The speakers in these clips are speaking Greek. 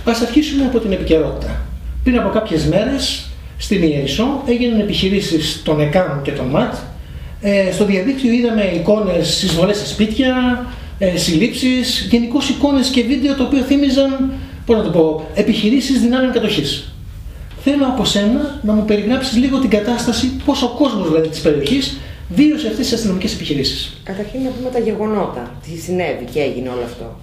Ας αρχίσουμε από την επικαιρότητα. Πριν από κάποιες μέρες, στην Ιερισσό έγιναν επιχειρήσεις των ΕΚΑΜ και των ΜΑΤ. Στο διαδίκτυο είδαμε εικόνες, εισβολές σε σπίτια, συλλήψεις, γενικώς εικόνες και βίντεο το οποίο θύμιζαν, επιχειρήσεις δυνάμεων κατοχής. Θέλω από σένα να μου περιγράψεις λίγο την κατάσταση, πώς ο κόσμος δηλαδή της περιοχής βίωσε αυτές τις αστυνομικές επιχειρήσεις. Καταρχήν να πούμε τα γεγονότα, τι συνέβη και έγινε όλο αυτό.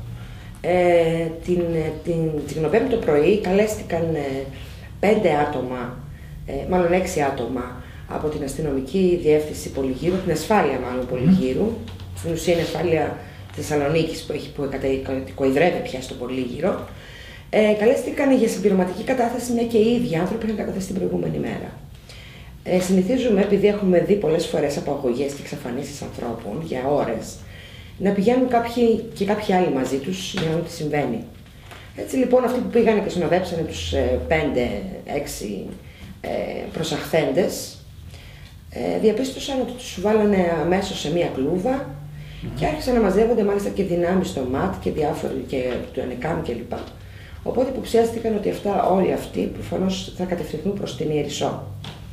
Την Πέμπτη το πρωί καλέστηκαν 5 άτομα, μάλλον 6 άτομα από την αστυνομική διεύθυνση Πολυγύρου, την ασφάλεια μάλλον Πολυγύρου, στην ουσία είναι ασφάλεια της Θεσσαλονίκης που κατοικοειδρεύει πια στο Πολύγυρο. Καλέστηκαν για συμπληρωματική κατάθεση, μια και οι ίδιοι άνθρωποι είχαν καταθέσει την προηγούμενη μέρα. Συνηθίζουμε, επειδή έχουμε δει πολλές φορές απαγωγές και εξαφανίσεις ανθρώπων για ώρες, να πηγαίνουν κάποιοι άλλοι μαζί τους για να δουν τι συμβαίνει. Έτσι λοιπόν αυτοί που πήγανε και συνοδέψανε τους 5-6 προσαχθέντες, διαπίστωσαν ότι τους βάλανε αμέσως σε μία κλούβα και άρχισαν να μαζεύονται μάλιστα και δυνάμεις στο ΜΑΤ και διάφοροι και του ΕΝΕΚΑΜ κλπ. Οπότε υποψιάστηκαν ότι όλοι αυτοί προφανώς θα κατευθυνθούν προς την Ιερισσό.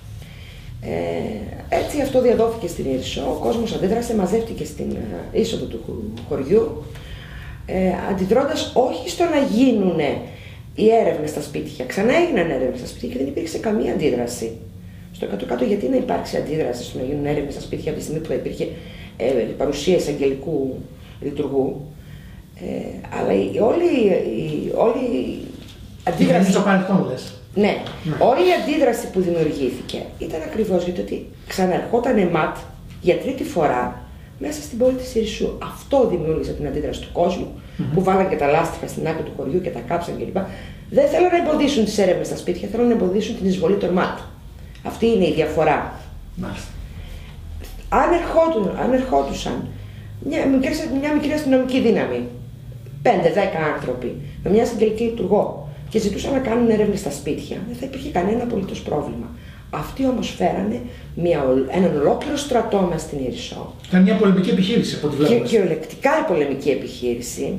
Έτσι αυτό διαδόθηκε στην Ιερισσό, ο κόσμος αντέδρασε, μαζεύτηκε στην είσοδο του χωριού, αντιδρώντας όχι στο να γίνουν οι έρευνες στα σπίτια. Ξανά έγιναν έρευνες στα σπίτια και δεν υπήρξε καμία αντίδραση. Στο κάτω-κάτω, γιατί να υπάρξει αντίδραση στο να γίνουν έρευνες στα σπίτια από τη στιγμή που υπήρχε παρουσία εισαγγελικού λειτουργού. Αλλά όλη η αντίδραση. Στο παρελθόν, λες. Ναι, όλη η αντίδραση που δημιουργήθηκε ήταν ακριβώς γιατί ξαναρχόταν ΜΑΤ για τρίτη φορά μέσα στην πόλη της Ιερισσού. Αυτό δημιούργησε την αντίδραση του κόσμου, που βάλαν και τα λάστιχα στην άκρη του χωριού και τα κάψαν κλπ. Δεν θέλουν να εμποδίσουν τις έρευνες στα σπίτια, θέλουν να εμποδίσουν την εισβολή των ΜΑΤ. Αυτή είναι η διαφορά. Μάλιστα. Αν ερχόντουσαν μια μικρή αστυνομική δύναμη, 5-10 άνθρωποι, με μια εισαγγελική λειτουργό, και ζητούσαν να κάνουν έρευνες στα σπίτια, δεν θα υπήρχε κανένα απολύτως πρόβλημα. Αυτοί όμως φέρανε έναν ολόκληρο στρατό μέσα στην Ιερισσό. Ήταν μια πολεμική επιχείρηση από ό,τι βλέπουμε. Και κυριολεκτικά η πολεμική επιχείρηση.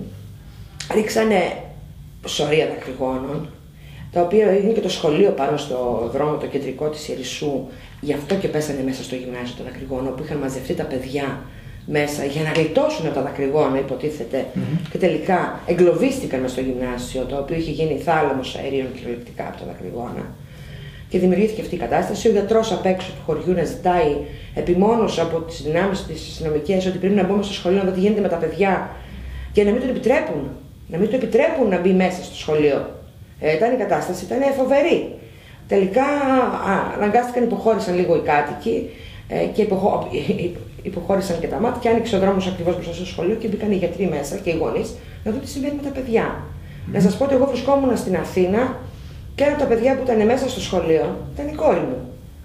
Ρίξανε σωρία δακρυγόνων, τα οποία είναι και το σχολείο πάνω στο δρόμο το κεντρικό της Ιερισσού. Γι' αυτό και πέσανε μέσα στο γυμνάσιο των δακρυγόνων, όπου είχαν μαζευτεί τα παιδιά μέσα για να γλιτώσουν από τα δακρυγόνα, υποτίθεται, και τελικά εγκλωβίστηκαν μες στο γυμνάσιο, το οποίο είχε γίνει θάλαμος αερίων κυριολεκτικά από τα δακρυγόνα. Και δημιουργήθηκε αυτή η κατάσταση. Ο γιατρός απ' έξω του χωριού να ζητάει επιμόνως από τις δυνάμεις της αστυνομικές ότι πρέπει να μπούμε στο σχολείο να δω τι γίνεται με τα παιδιά και να μην τον επιτρέπουν. Να μην το επιτρέπουν να μπει μέσα στο σχολείο. Η κατάσταση ήταν φοβερή. Τελικά αναγκάστηκαν, υποχώρησαν λίγο οι κάτοικοι και υποχώρησαν και τα ΜΑΤ και άνοιξε ο δρόμος ακριβώς μπροστά στο σχολείο και μπήκαν οι γιατροί μέσα και οι γονείς να δουν τι συμβαίνει με τα παιδιά. Να σας πω ότι εγώ βρισκόμουν στην Αθήνα και ένα από τα παιδιά που ήταν μέσα στο σχολείο ήταν η κόρη μου.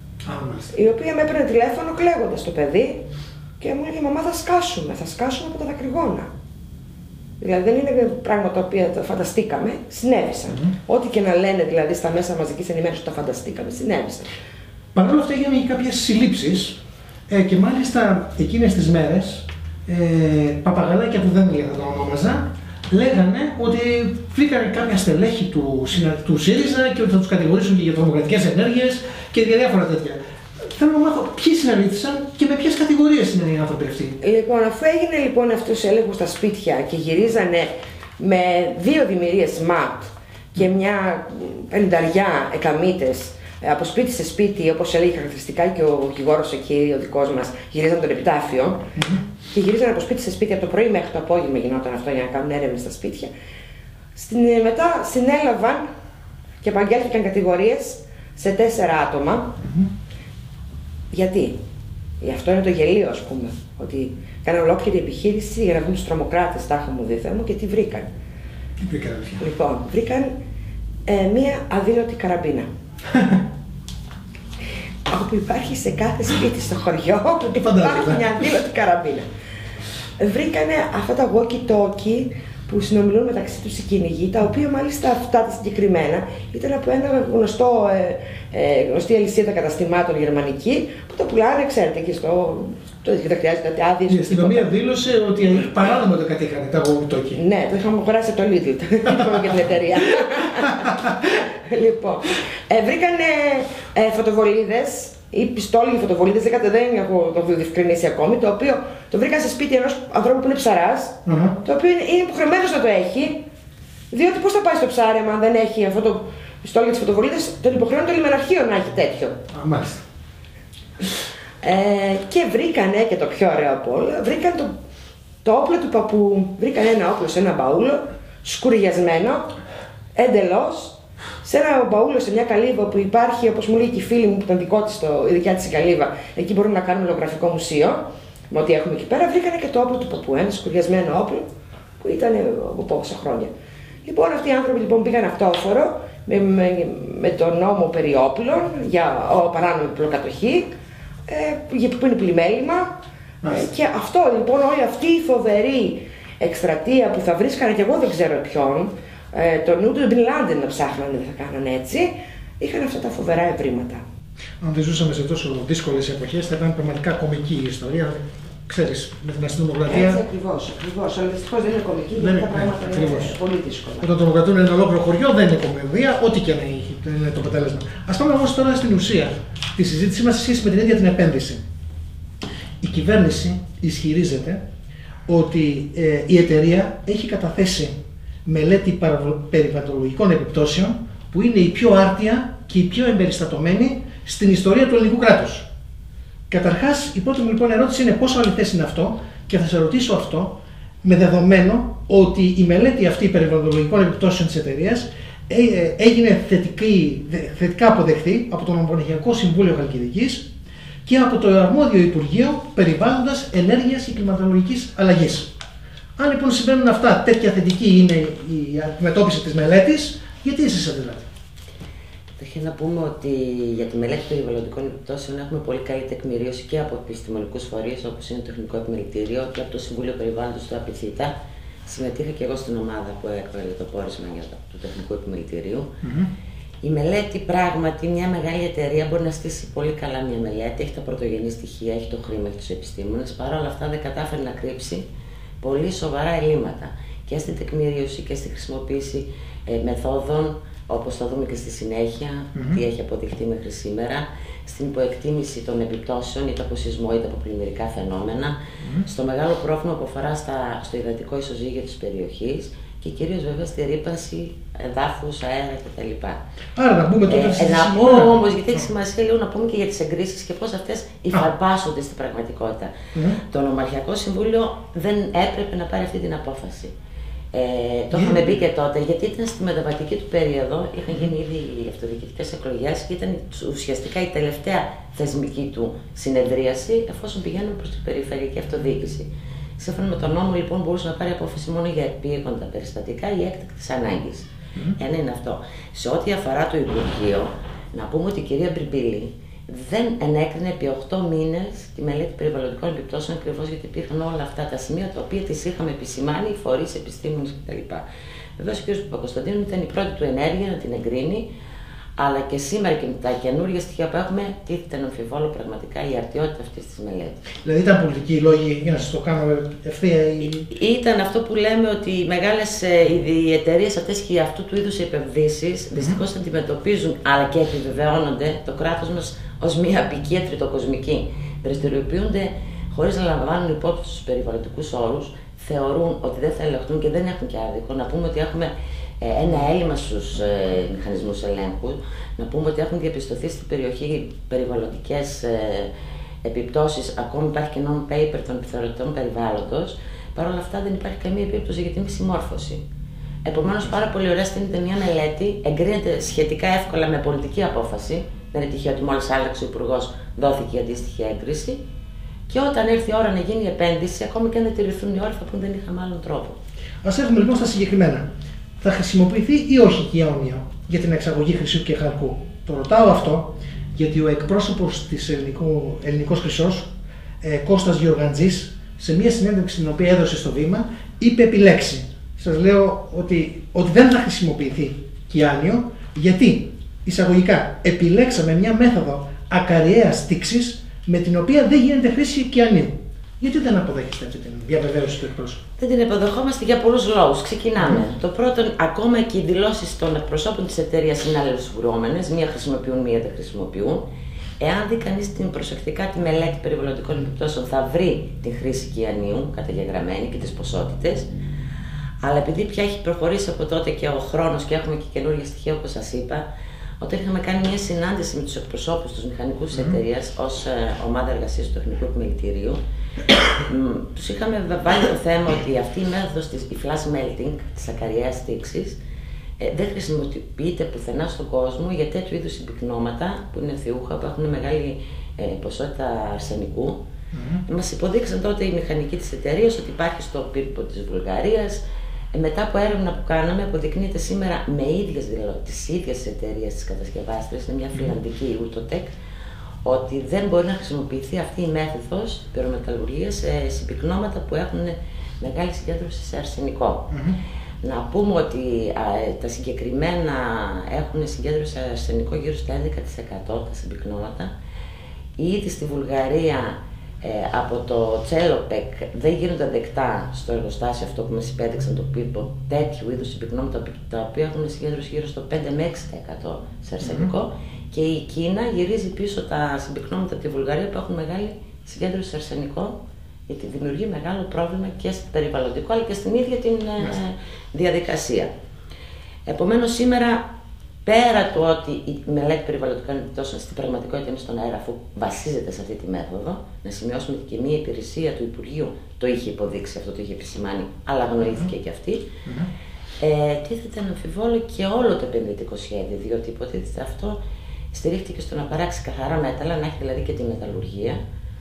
Η οποία με έπαιρνε τηλέφωνο κλαίγοντας το παιδί και μου έλεγε: «Μαμά, θα σκάσουμε από τα δακρυγόνα». Δηλαδή δεν είναι πράγματα τα οποία τα φανταστήκαμε, συνέβησαν. Ό,τι και να λένε δηλαδή στα μέσα μαζικής ενημέρωσης ότι τα φανταστήκαμε, συνέβησαν. Παρ' όλα αυτά έγιναν και κάποιες συλλήψεις και μάλιστα εκείνες τις μέρες παπαγαλάκια που δεν θα τα ονόμαζα, λέγανε ότι βρήκαν κάποια στελέχη του ΣΥΡΙΖΑ και ότι θα τους κατηγορήσουν και για τρομοκρατικές ενέργειες και για διάφορα τέτοια. Θέλω να μάθω ποιοι συνελήφθησαν και με ποιες κατηγορίες είναι οι άνθρωποι αυτοί. Λοιπόν, αφού έγινε λοιπόν αυτός ο έλεγχος στα σπίτια και γυρίζανε με 2 δημιουργίες ΜΑΤ και μια 50 εκαμίτες από σπίτι σε σπίτι, όπως έλεγε χαρακτηριστικά και ο δικηγόρος εκεί, ο δικός μας, γυρίζαν τον επιτάφιο και γυρίζαν από σπίτι σε σπίτι, από το πρωί μέχρι το απόγευμα γινόταν αυτό για να κάνουν έρευνες στα σπίτια. Μετά συνέλαβαν και απαγγέλθηκαν κατηγορίες σε 4 άτομα. Γιατί? Αυτό είναι το γελίο, ας πούμε, ότι κάναν ολόκληρη επιχείρηση για να βρουν τους τρομοκράτες, τάχα μου δίθεμο, και τι βρήκαν. Λοιπόν, βρήκαν μία αδήλωτη καραμπίνα. Όπου υπάρχει σε κάθε σπίτι στο χωριό, υπάρχει μια αδήλωτη καραμπίνα. Βρήκανε αυτά τα walkie-talkie που συνομιλούν μεταξύ τους οι κυνηγοί, τα οποία μάλιστα αυτά τα συγκεκριμένα ήταν από ένα γνωστή αλυσίδα καταστημάτων γερμανική που τα πουλάνε, ξέρετε, και δεν χρειάζεται άδειες. Η αστυνομία δήλωσε ότι παράδομα το κατήχανε τα walkie-talkie. Ναι, το είχαμε αγοράσει από το Lidl, είπαμε και την εταιρεία. Λοιπόν, βρήκανε φωτοβολίδες ή πιστόλοι φωτοβολίδες, δεν το έχω διευκρινίσει ακόμη, το οποίο το βρήκαν σε σπίτι ενός ανθρώπου που είναι ψαράς, το οποίο είναι υποχρεωμένος να το έχει, διότι πώς θα πάει στο ψάρι αν δεν έχει αυτό το πιστόλι της φωτοβολίδας, τον υποχρεώνει το λιμεναρχείο να έχει τέτοιο. Μάλιστα. Και βρήκανε, και το πιο ωραίο από όλα, βρήκαν το όπλο του παππού. Βρήκαν ένα όπλο σε ένα μπαούλο, σκουριασμένο, εντελώς, σε ένα μπαούλο, σε μια καλύβα που υπάρχει, όπως μου λέει και η φίλη μου που ήταν η δικιά της η καλύβα, εκεί μπορούμε να κάνουμε λογογραφικό μουσείο, με ό,τι έχουμε εκεί πέρα. Βρήκανε και το όπλο του παππού, ένα σκουριασμένο όπλο που ήταν από πόσα χρόνια. Λοιπόν, αυτοί οι άνθρωποι πήγαν αυτόφορο με τον νόμο περί όπλων για παράνομη πλοκατοχή, που είναι πλημέλημα. Και αυτό λοιπόν, όλη αυτή η φοβερή εκστρατεία που θα βρίσκανε, και εγώ δεν ξέρω ποιον, τον νου του Μπιν Λάντεν να ψάχνανε, δεν θα κάνανε έτσι, είχαν αυτά τα φοβερά ευρήματα. Αν δεν ζούσαμε σε τόσο δύσκολες εποχές, θα ήταν πραγματικά κωμική η ιστορία. Ξέρεις, με την αστυνομοκρατία. Έτσι ακριβώς. Αλλά δυστυχώς δεν είναι κωμική, γιατί τα πράγματα είναι πολύ δύσκολα. Όταν τρομοκρατούν ένα ολόκληρο χωριό, δεν είναι κομμωδία, ό,τι και να έχει, δεν είναι το αποτέλεσμα. Ας πάμε όμως τώρα στην ουσία τη συζήτησή μας σε σχέση με την ίδια την επένδυση. Η κυβέρνηση ισχυρίζεται ότι η εταιρεία έχει καταθέσει μελέτη περιβαλλοντολογικών επιπτώσεων που είναι η πιο άρτια και η πιο εμπεριστατωμένη στην ιστορία του ελληνικού κράτους. Καταρχάς, η πρώτη μου λοιπόν ερώτηση είναι πόσο αληθές είναι αυτό, και θα σε ρωτήσω αυτό με δεδομένο ότι η μελέτη αυτή περιβαλλοντολογικών επιπτώσεων της εταιρείας έγινε θετικά αποδεχτή από το Νομονοχειακό Συμβούλιο Χαλκιδικής και από το αρμόδιο Υπουργείο Περιβάλλοντας, Ενέργειας και Κλιματολογικής Αλλαγής. Αν λοιπόν συμβαίνουν αυτά, τέτοια θετική είναι η αντιμετώπιση της μελέτης, γιατί εσείς αντιδράτε? Καταρχήν να πούμε ότι για τη μελέτη περιβαλλοντικών επιπτώσεων έχουμε πολύ καλή τεκμηρίωση και από επιστημονικούς φορείς όπως είναι το Τεχνικό Επιμελητήριο και από το Συμβούλιο Περιβάλλοντος του ΑΠΙΘΙΤΑ. Συμμετείχα και εγώ στην ομάδα που έβγαλε το πόρισμα του Τεχνικού Επιμελητηρίου. Η μελέτη, πράγματι, μια μεγάλη εταιρεία μπορεί να στήσει πολύ καλά μια μελέτη, έχει τα πρωτογενή στοιχεία, έχει το χρήμα, έχει τους επιστήμονες. Παρ' όλα αυτά δεν κατάφερε να κρύψει πολύ σοβαρά ελλείμματα και στην τεκμηρίωση και στη χρησιμοποίηση μεθόδων, όπως θα δούμε και στη συνέχεια, τι έχει αποδειχτεί μέχρι σήμερα, στην υποεκτίμηση των επιπτώσεων είτε από σεισμό είτε από πλημμυρικά φαινόμενα, στο μεγάλο πρόβλημα που αφορά στο υδατικό ισοζύγιο της περιοχής και κυρίως βέβαια στη ρύπανση εδάφους, αέρα κτλ. Άρα να πούμε τότε να πω όμως, γιατί έχει σημασία λίγο να πούμε και για τις εγκρίσεις και πώς αυτές υφαρπάσσονται στην πραγματικότητα. Το Νομαρχιακό Συμβούλιο δεν έπρεπε να πάρει αυτή την απόφαση. Το είχαμε πει και τότε, γιατί ήταν στη μεταβατική του περίοδο, είχαν γίνει ήδη οι αυτοδιοικητικές εκλογές και ήταν ουσιαστικά η τελευταία θεσμική του συνεδρίαση, εφόσον πηγαίνουμε προς την περιφερειακή αυτοδιοίκηση. Σύμφωνα με τον νόμο, λοιπόν, μπορούσε να πάρει απόφαση μόνο για επίγοντα περιστατικά ή έκτακτης ανάγκης. Ένα είναι αυτό. Σε ό,τι αφορά το Υπουργείο, να πούμε ότι η κυρία Μπριμπίλη δεν ενέκρινε επί 8 μήνες τη μελέτη περιβαλλοντικών επιπτώσεων, ακριβώς γιατί υπήρχαν όλα αυτά τα σημεία τα οποία τις είχαμε επισημάνει, οι φορείς, επιστήμονες κτλ. Βεβαίως ο κ. Παπακοσταντίνου ήταν η πρώτη του ενέργεια να την εγκρίνει, αλλά και σήμερα και με τα καινούργια στοιχεία που έχουμε, τίθεται να αμφιβόλω πραγματικά η αρτιότητα αυτής της μελέτης. Δηλαδή ήταν πολιτικοί λόγοι, για να σας το κάνω ευθεία Ήταν αυτό που λέμε ότι οι μεγάλες οι εταιρείες αυτές και αυτού του είδους επενδύσεις δυστυχώς αντιμετωπίζουν, αλλά και επιβεβαιώνονται το κράτος μας ως μια απικία τριτοκοσμική. Δραστηριοποιούνται χωρίς να λαμβάνουν υπόψη τους περιβαλλοντικούς όρους, θεωρούν ότι δεν θα ελεγχθούν και δεν έχουν και άδικο. Να πούμε ότι έχουμε ένα έλλειμμα στους μηχανισμούς ελέγχου, να πούμε ότι έχουν διαπιστωθεί στην περιοχή περιβαλλοντικές επιπτώσεις, ακόμη υπάρχει και non-paper των επιθεωρητών περιβάλλοντος. Παρ' όλα αυτά δεν υπάρχει καμία επίπτωση για την μη συμμόρφωση. Επομένως, πάρα πολύ ωραία στείνεται μια μελέτη, εγκρίνεται σχετικά εύκολα με πολιτική απόφαση. Δεν είναι τυχαίο ότι μόλις άλλαξε ο Υπουργός δόθηκε η αντίστοιχη έγκριση. Και όταν έρθει η ώρα να γίνει η επένδυση, ακόμη και αν δεν τηρηθούν οι όροι, θα πούν δεν είχαμε άλλον τρόπο. Ας έρθουμε λοιπόν στα συγκεκριμένα. Θα χρησιμοποιηθεί ή όχι η Ιόνιο για την εξαγωγή χρυσού και χαλκού? Το ρωτάω αυτό γιατί ο εκπρόσωπος της Ελληνικός Χρυσός, Κώστας Γεωργαντζής, σε μια συνέντευξη την οποία έδωσε στο Βήμα, είπε επιλέξει σας λέω ότι δεν θα χρησιμοποιηθεί κιάνιο, γιατί εισαγωγικά επιλέξαμε μια μέθοδο ακαριαίας στίξης με την οποία δεν γίνεται χρήση κιανίου. Γιατί δεν αποδέχεστε αυτή την διαβεβαίωση του εκπρόσωπου? Δεν την αποδεχόμαστε για πολλούς λόγους. Ξεκινάμε. Το πρώτο, ακόμα και οι δηλώσεις των εκπροσώπων της εταιρείας είναι αλληλοσυγκρουόμενες. Μία χρησιμοποιούν, μία δεν χρησιμοποιούν. Εάν δει κανείς προσεκτικά τη μελέτη περιβαλλοντικών επιπτώσεων, θα βρει τη χρήση κιανίου καταγεγραμμένη και τις ποσότητες. Αλλά επειδή πια έχει προχωρήσει από τότε και ο χρόνος και έχουμε και καινούργια στοιχεία, όπως σας είπα, όταν είχαμε κάνει μια συνάντηση με τους εκπροσώπους, τους μηχανικούς της εταιρείας, ως ομάδα εργασίας του Τεχνικού Επιμελητηρίου, τους είχαμε βάλει το θέμα ότι αυτή η μέθοδος της flash melting, της ακαριαίας στίξης, δεν χρησιμοποιείται πουθενά στον κόσμο για τέτοιου είδους συμπυκνώματα που είναι θειούχα, που έχουν μεγάλη ποσότητα αρσενικού. Μας υποδείξαν τότε οι μηχανικοί της εταιρείας ότι υπάρχει στο πύρπο της Βουλγαρίας. Μετά από έρευνα που κάναμε, αποδεικνύεται σήμερα με τις ίδιες εταιρείες της κατασκευάστριας, είναι μια φιλανδική, η Outotec, ότι δεν μπορεί να χρησιμοποιηθεί αυτή η μέθοδος πυρομεταλλουργίας σε συμπυκνώματα που έχουν μεγάλη συγκέντρωση σε αρσενικό. Να πούμε ότι τα συγκεκριμένα έχουν συγκέντρωση σε αρσενικό γύρω στα 11% τα συμπυκνώματα. Ήδη στη Βουλγαρία από το Τσέλοπεκ δεν γίνονται δεκτά στο εργοστάσιο αυτό που μας υπέδειξαν το πύρπο τέτοιου είδους συμπυκνώματα τα οποία έχουν συγκέντρωση γύρω στο 5 με 6% σε αρσενικό. Και η Κίνα γυρίζει πίσω τα συμπυκνώματα από τη Βουλγαρία που έχουν μεγάλη συγκέντρωση σε αρσενικό, γιατί δημιουργεί μεγάλο πρόβλημα και στο περιβαλλοντικό αλλά και στην ίδια την διαδικασία. Επομένως, σήμερα, πέρα του ότι η μελέτη περιβαλλοντικών επιπτώσεων στην πραγματικότητα είναι στον αέρα, αφού βασίζεται σε αυτή τη μέθοδο, να σημειώσουμε ότι και μία υπηρεσία του Υπουργείου το είχε υποδείξει, αυτό το είχε επισημάνει, αλλά αγνοήθηκε και αυτή. Τίθεται να αμφιβόλω και όλο το επενδυτικό σχέδιο, διότι υποτίθεται αυτό στηρίχθηκε στο να παράξει καθαρά μέταλλα, να έχει δηλαδή και τη μεταλλουργία,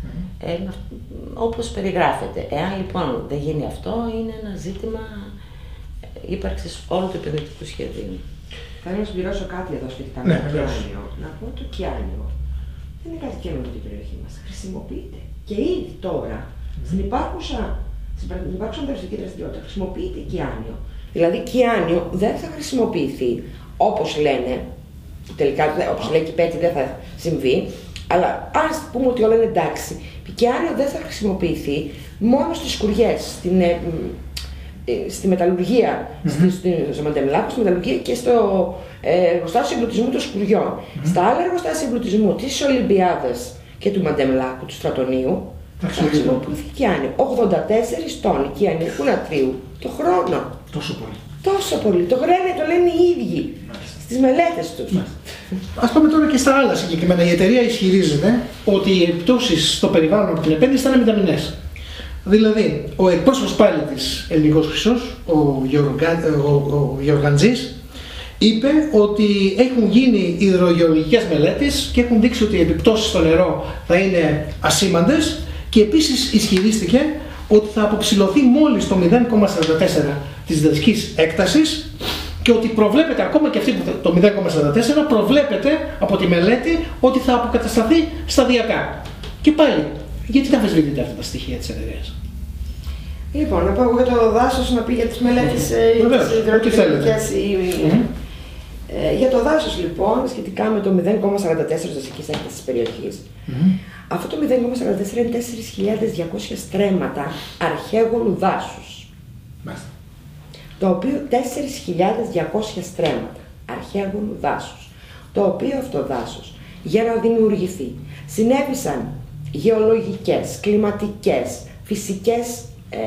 όπως περιγράφεται. Εάν λοιπόν δεν γίνει αυτό, είναι ένα ζήτημα ύπαρξης όλου του επενδυτικού σχεδίου. Θέλω να συμπληρώσω κάτι εδώ σχετικά με το κιάνιο. Να πω ότι το κιάνιο δεν είναι κάτι καινούργιο για την περιοχή μας. Χρησιμοποιείται και ήδη τώρα στην υπάρχουσα ανταγωνιστική δραστηριότητα χρησιμοποιείται κιάνιο. Δηλαδή, κιάνιο δεν θα χρησιμοποιηθεί όπως λένε, τελικά όπως λέει και η Πέτη δεν θα συμβεί, αλλά ας πούμε ότι όλα είναι εντάξει, κιάνιο δεν θα χρησιμοποιηθεί μόνο στις σκουριές, στη μεταλλουργία, στο Μαντεμλάκο, στη μεταλλουργία και στο εργοστάσιο εμπλουτισμού των σκουριών. Στα άλλα εργοστάσια εμπλουτισμού της Ολυμπιάδας και του Μαντεμλάκου, του Στρατονίου, θα χρησιμοποιηθεί κιάνιο. 84 τόνοι κιανικού νατρίου το χρόνο. Τόσο πολύ. Τόσο πολύ. Το λένε οι ίδιοι στις μελέτες τους. Ας πάμε τώρα και στα άλλα συγκεκριμένα. Η εταιρεία ισχυρίζεται ότι οι επιπτώσεις στο περιβάλλον από την επένδυση θα είναι μηδαμινές. Δηλαδή, ο εκπρόσωπος πάλι της Ελληνικός Χρυσός, ο Γεωργαντζής, είπε ότι έχουν γίνει υδρογεωλογικές μελέτες και έχουν δείξει ότι οι επιπτώσεις στο νερό θα είναι ασήμαντες, και επίσης ισχυρίστηκε ότι θα αποψηλωθεί μόλις το 0,44 της δασικής έκτασης και ότι προβλέπεται ακόμα και αυτή το 0,44 προβλέπεται από τη μελέτη ότι θα αποκατασταθεί σταδιακά. Και πάλι, γιατί τα αμφισβητείτε αυτά τα στοιχεία της εταιρείας? Λοιπόν, να πω εγώ για το δάσος, να πει για τις μελέτες υδρογεωλογικές. Για το δάσος λοιπόν, σχετικά με το 0,44 δασικής έκτασης της περιοχής. Αυτό το 0,44 είναι 4.200 στρέμματα αρχαίγονου δάσους. Το οποίο 4.200 στρέμματα αρχαίγονου δάσους, το οποίο αυτό δάσος για να δημιουργηθεί συνέβησαν γεωλογικές, κλιματικές, φυσικές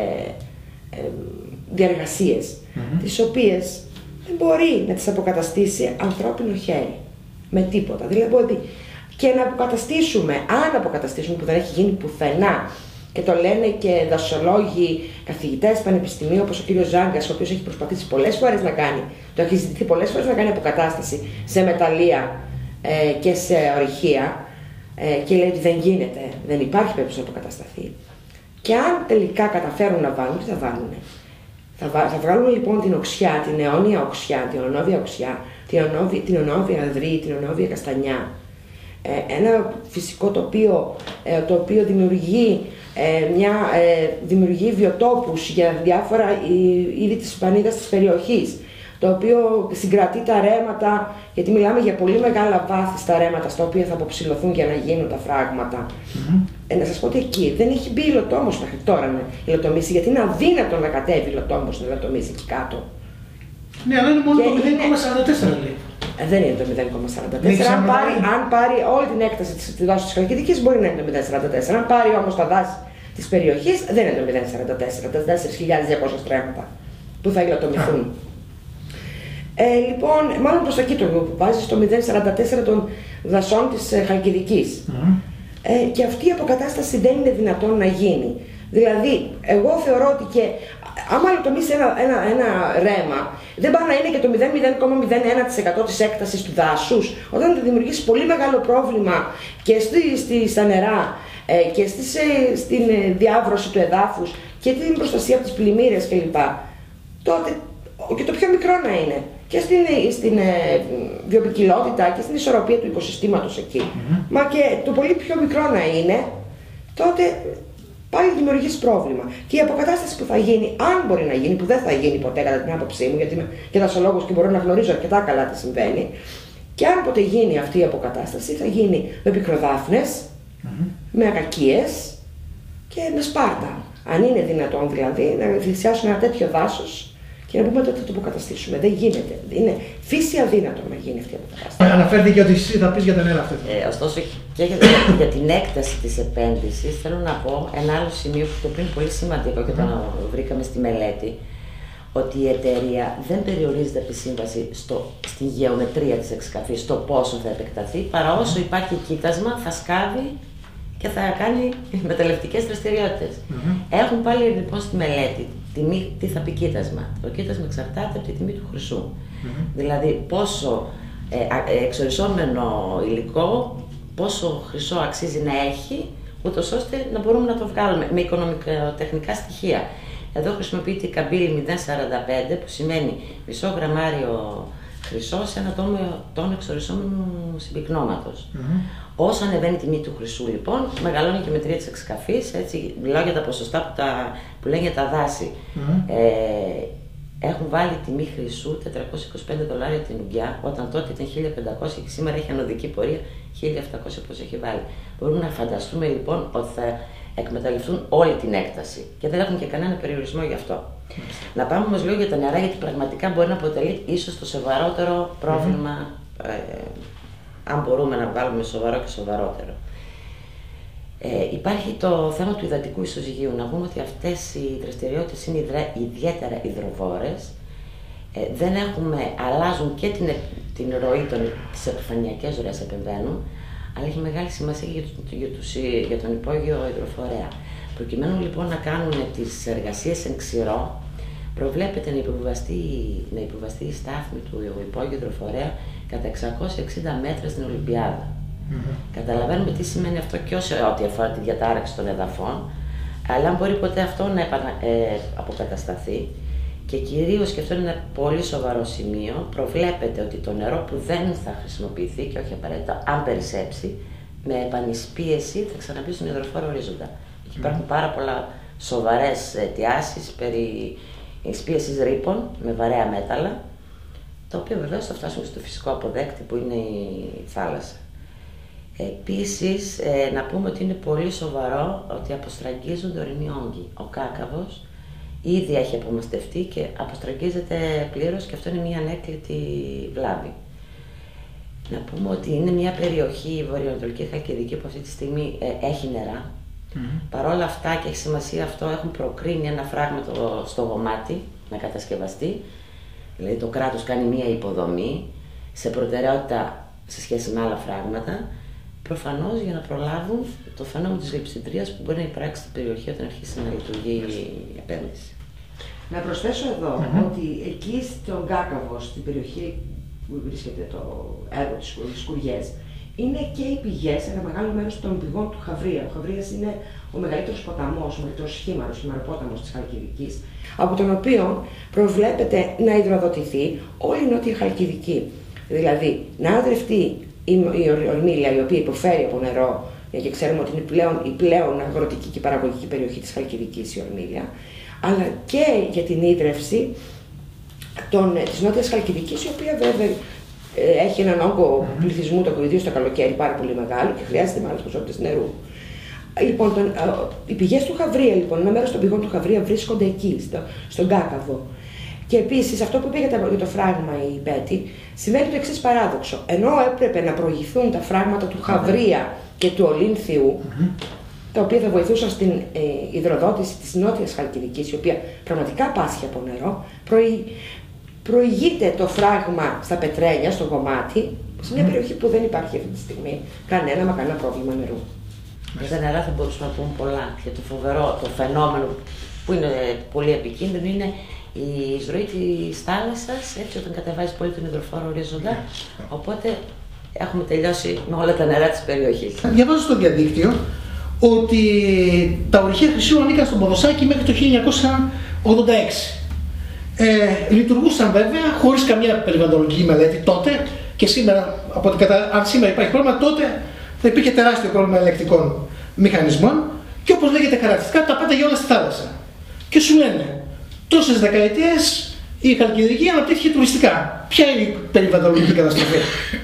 διαργασίες, τις οποίες δεν μπορεί να τις αποκαταστήσει ανθρώπινο χέρι με τίποτα. Δηλαδή, και να αποκαταστήσουμε, αν αποκαταστήσουμε, που δεν έχει γίνει πουθενά, και το λένε και δασολόγοι, καθηγητές πανεπιστημίου, όπως ο κύριος Ζάγκας, ο οποίος έχει προσπαθήσει πολλές φορές να κάνει, το έχει ζητηθεί πολλές φορές να κάνει αποκατάσταση σε μεταλλεία και σε ορυχεία, και λέει ότι δεν γίνεται, δεν υπάρχει περίπτωση να αποκατασταθεί. Και αν τελικά καταφέρουν να βάλουν, τι θα βάλουν? Θα βγάλουν λοιπόν την οξιά, την αιώνια οξιά, την ονόβια οξιά, την ονόβια αδρή, την ονόβια καστανιά, ένα φυσικό τοπίο το οποίο δημιουργεί βιοτόπους για διάφορα είδη της πανίδας της περιοχής, το οποίο συγκρατεί τα ρέματα, γιατί μιλάμε για πολύ μεγάλα βάθη στα ρέματα στα οποία θα αποψηλωθούν για να γίνουν τα φράγματα. Να σας πω ότι εκεί δεν έχει μπει υλοτόμος μέχρι τώρα να υλοτομήσει, γιατί είναι αδύνατο να κατέβει υλοτόμος να υλοτομήσει εκεί κάτω. Ναι, αλλά είναι μόνο το 0,44 λέει. Δεν είναι το 0,44. Αν πάρει όλη την έκταση της δάσης της Χαλκιδικής, μπορεί να είναι το 0,44. Αν πάρει όμως τα δάση της περιοχής, δεν είναι το 0,44. Τα 4.200 στρέμματα που θα υλοτομηθούν. Λοιπόν, μάλλον προς τα εκεί το βάζει στο 0,44 των δασών της Χαλκιδικής. Και αυτή η αποκατάσταση δεν είναι δυνατόν να γίνει. Δηλαδή, εγώ θεωρώ ότι και άμα υλοτομήσει ένα ρέμα, δεν πάει να είναι και το 0,01% της έκτασης του δάσους, όταν θα δημιουργήσει πολύ μεγάλο πρόβλημα και στα νερά και στην διάβρωση του εδάφους και την προστασία από τις πλημμύρες κλπ. Τότε και το πιο μικρό να είναι και στην βιοποικιλότητα και στην ισορροπία του οικοσυστήματος εκεί, μα και το πολύ πιο μικρό να είναι, τότε πάλι δημιουργήσει πρόβλημα. Και η αποκατάσταση που θα γίνει, αν μπορεί να γίνει, που δεν θα γίνει ποτέ κατά την άποψή μου, γιατί είμαι και δασολόγος και μπορώ να γνωρίζω αρκετά καλά τι συμβαίνει, και αν ποτέ γίνει αυτή η αποκατάσταση, θα γίνει με πικροδάφνες, με ακακίες και με σπάρτα. Αν είναι δυνατόν δηλαδή να θυσιάσουν ένα τέτοιο δάσος και να πούμε τότε θα το αποκαταστήσουμε. Δεν γίνεται. Είναι φύση αδύνατο να γίνει αυτή η αποκατάσταση. Αναφέρθηκε ότι εσύ θα πεις για τον αυτό. Ωστόσο, και για την έκταση της επένδυσης, θέλω να πω ένα άλλο σημείο που το οποίο είναι πολύ σημαντικό και το βρήκαμε στη μελέτη, ότι η εταιρεία δεν περιορίζεται από τη σύμβαση στη γεωμετρία της εξκαφής, στο πόσο θα επεκταθεί, παρά όσο υπάρχει κοίτασμα θα σκάβει και θα κάνει μεταλλευτικές δραστηριότητες. Έχουν πάλι λοιπόν στη μελέτη τιμή, τι θα πει κοίτασμα. Το κοίτασμα εξαρτάται από τη τιμή του χρυσού. Δηλαδή πόσο εξορισόμενο υλικό, πόσο χρυσό αξίζει να έχει, ούτως ώστε να μπορούμε να το βγάλουμε με οικονομικοτεχνικά στοιχεία. Εδώ χρησιμοποιείται η καμπύλη 0,45 που σημαίνει μισό γραμμάριο χρυσό σε ένα τόνο εξορισόμενου συμπυκνώματος. Όσο ανεβαίνει η τιμή του χρυσού, λοιπόν, μεγαλώνει η γεωμετρία της εξκαφής. Έτσι, μιλάω για τα ποσοστά που λένε για τα δάση. Έχουν βάλει τιμή χρυσού $425 την ουγγιά, όταν τότε ήταν 1.500 και σήμερα έχει ανωδική πορεία 1.700 όπως έχει βάλει. Μπορούμε να φανταστούμε λοιπόν ότι θα εκμεταλλευτούν όλη την έκταση και δεν έχουν και κανένα περιορισμό γι' αυτό. Να πάμε όμως λίγο για τα νερά, γιατί πραγματικά μπορεί να αποτελεί ίσως το σοβαρότερο πρόβλημα, αν μπορούμε να βάλουμε σοβαρό και σοβαρότερο. Υπάρχει το θέμα του υδατικού ισοζυγίου. Να πούμε ότι αυτές οι δραστηριότητες είναι ιδιαίτερα υδροβόρες. Αλλάζουν και την ροή τις επιφανειακές ροές επεμβαίνουν, αλλά έχει μεγάλη σημασία για τον υπόγειο υδροφορέα. Προκειμένου λοιπόν να κάνουν τις εργασίες εν ξηρό, προβλέπεται να υποβαστεί η στάθμη του υπόγειου υδροφορέα κατά 660 μέτρα στην Ολυμπιάδα. Καταλαβαίνουμε τι σημαίνει αυτό και ό,τι αφορά τη διατάραξη των εδαφών, αλλά αν μπορεί ποτέ αυτό να αποκατασταθεί, και κυρίως, και αυτό είναι ένα πολύ σοβαρό σημείο, προβλέπεται ότι το νερό που δεν θα χρησιμοποιηθεί και όχι απαραίτητα, αν περισσέψει, με επανεισπίεση θα ξαναμπεί στον υδροφόρο ορίζοντα. Εκεί υπάρχουν πάρα πολλά σοβαρές αιτιάσεις περί εισπίεσης ρήπων με βαρέα μέταλλα, τα οποία βεβαίως θα φτάσουν στο φυσικό αποδέκτη που είναι η θάλασσα. Επίσης, να πούμε ότι είναι πολύ σοβαρό ότι αποστραγγίζονται ορεινοί όγκοι. Ο κάκαβος ήδη έχει απομαστευτεί και αποστραγγίζεται πλήρως και αυτό είναι μια ανέκλητη βλάβη. Να πούμε ότι είναι μια περιοχή, η βορειοανατολική Χαλκιδική, που αυτή τη στιγμή έχει νερά. Παρ' όλα αυτά, και έχει σημασία αυτό, έχουν προκρίνει ένα φράγμα στο Γομάτι να κατασκευαστεί. Δηλαδή το κράτος κάνει μια υποδομή σε προτεραιότητα σε σχέση με άλλα φράγματα, προφανώς για να προλάβουν το φαινόμενο της γλυψιδρίας που μπορεί να υπάρξει στην περιοχή όταν αρχίσει να λειτουργεί η επένδυση. Να προσθέσω εδώ ότι εκεί στον Κάκαβο, στην περιοχή που βρίσκεται το έργο της Σκουριές, είναι και οι πηγές, ένα μεγάλο μέρος των πηγών του Χαβρία. Ο Χαβρίας είναι ο μεγαλύτερος ποταμός, ο μεγαλύτερος χήμαροπόταμος της Χαλκιδικής, από τον οποίο προβλέπεται να υδροδοτηθεί όλη η Νότια Χαλκιδική. Δηλαδή, να αδρευτεί η Ορμίλια, η οποία υποφέρει από νερό, και ξέρουμε ότι είναι η πλέον αγροτική και παραγωγική περιοχή της Χαλκιδικής η Ορμίλια, αλλά και για την ίδρυυση της Νότιας Χαλκιδικής, η οποία βέβαια έχει έναν όγκο πληθυσμού, ιδίως το καλοκαίρι, πάρα πολύ μεγάλο και χρειάζεται μεγάλες ποσότητες νερού. Λοιπόν, οι πηγές του Χαβρία, λοιπόν, ένα μέρος των πηγών του Χαβρία βρίσκονται εκεί, στον Κάκαβο. Και επίσης, αυτό που είπε για το φράγμα η Πέτη, σημαίνει το εξής παράδοξο. Ενώ έπρεπε να προηγηθούν τα φράγματα του Χαβρία και του Ολύνθιου, τα οποία θα βοηθούσαν στην υδροδότηση της Νότιας Χαλκιδικής, η οποία πραγματικά πάσχει από νερό, προηγείται το φράγμα στα Πετρέλια, στο Κομμάτι, σε μια περιοχή που δεν υπάρχει αυτή τη στιγμή κανένα πρόβλημα νερού. Για τα νερά θα μπορούσαμε να πούμε πολλά. Και το φοβερό, το φαινόμενο που είναι πολύ επικίνδυνο είναι η εισρωή της θάλασσας, έτσι, όταν κατεβάζει πολύ τον υδροφόρο ορίζοντα. Οπότε έχουμε τελειώσει με όλα τα νερά της περιοχής. Διαβάζω στο διαδίκτυο ότι τα ορυχεία χρυσίου ανήκαν στον Ποδοσάκη μέχρι το 1986. Λειτουργούσαν βέβαια χωρίς καμία περιβαλλοντολογική μελέτη τότε και σήμερα, αν σήμερα υπάρχει πρόβλημα, τότε θα υπήρχε τεράστιο πρόβλημα ελεκτικών μηχανισμών και όπως λέγεται χαρακτηριστικά τα πάντα για όλα στη θάλασσα. Και σου λένε, τόσες δεκαετίες η Χαλκιδική αναπτύχθηκε τουριστικά. Ποια είναι η περιβαλλοντολογική καταστροφή?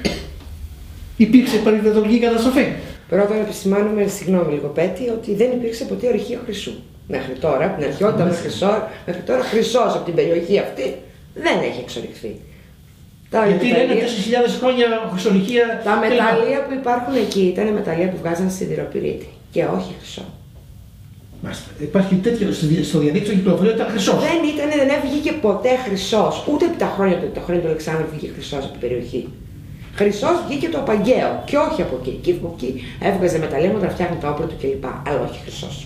Υπήρξε περιβαλλοντολογική καταστροφή? Πρώτα να επισημάνουμε, συγγνώμη λίγο Πέτη, ότι δεν υπήρξε ποτέ ορυχείο χρυσού. Μέχρι τώρα, από την αρχαιότητα μέχρι τώρα, χρυσός από την περιοχή αυτή δεν έχει εξορυχθεί. Γιατί λένε 4.000 χρόνια χρυσορυχεία. Τα μεταλλεία που υπάρχουν εκεί ήταν μεταλλεία που βγάζαν σιδηροπυρίτη και όχι χρυσό. Μάλιστα. Υπάρχει τέτοιο στο διαδίκτυο κυκλοφορία ότι ήταν χρυσός. Δεν έβγηκε ποτέ χρυσός. Ούτε από το χρόνο του Αλεξάνδρου βγήκε χρυσός από την περιοχή. Χρυσός βγήκε το Απαγγαίο και όχι από εκεί. Εκεί έβγαζε μεταλλεία να φτιάχνει τα όπλα του κλπ. Αλλά όχι χρυσός.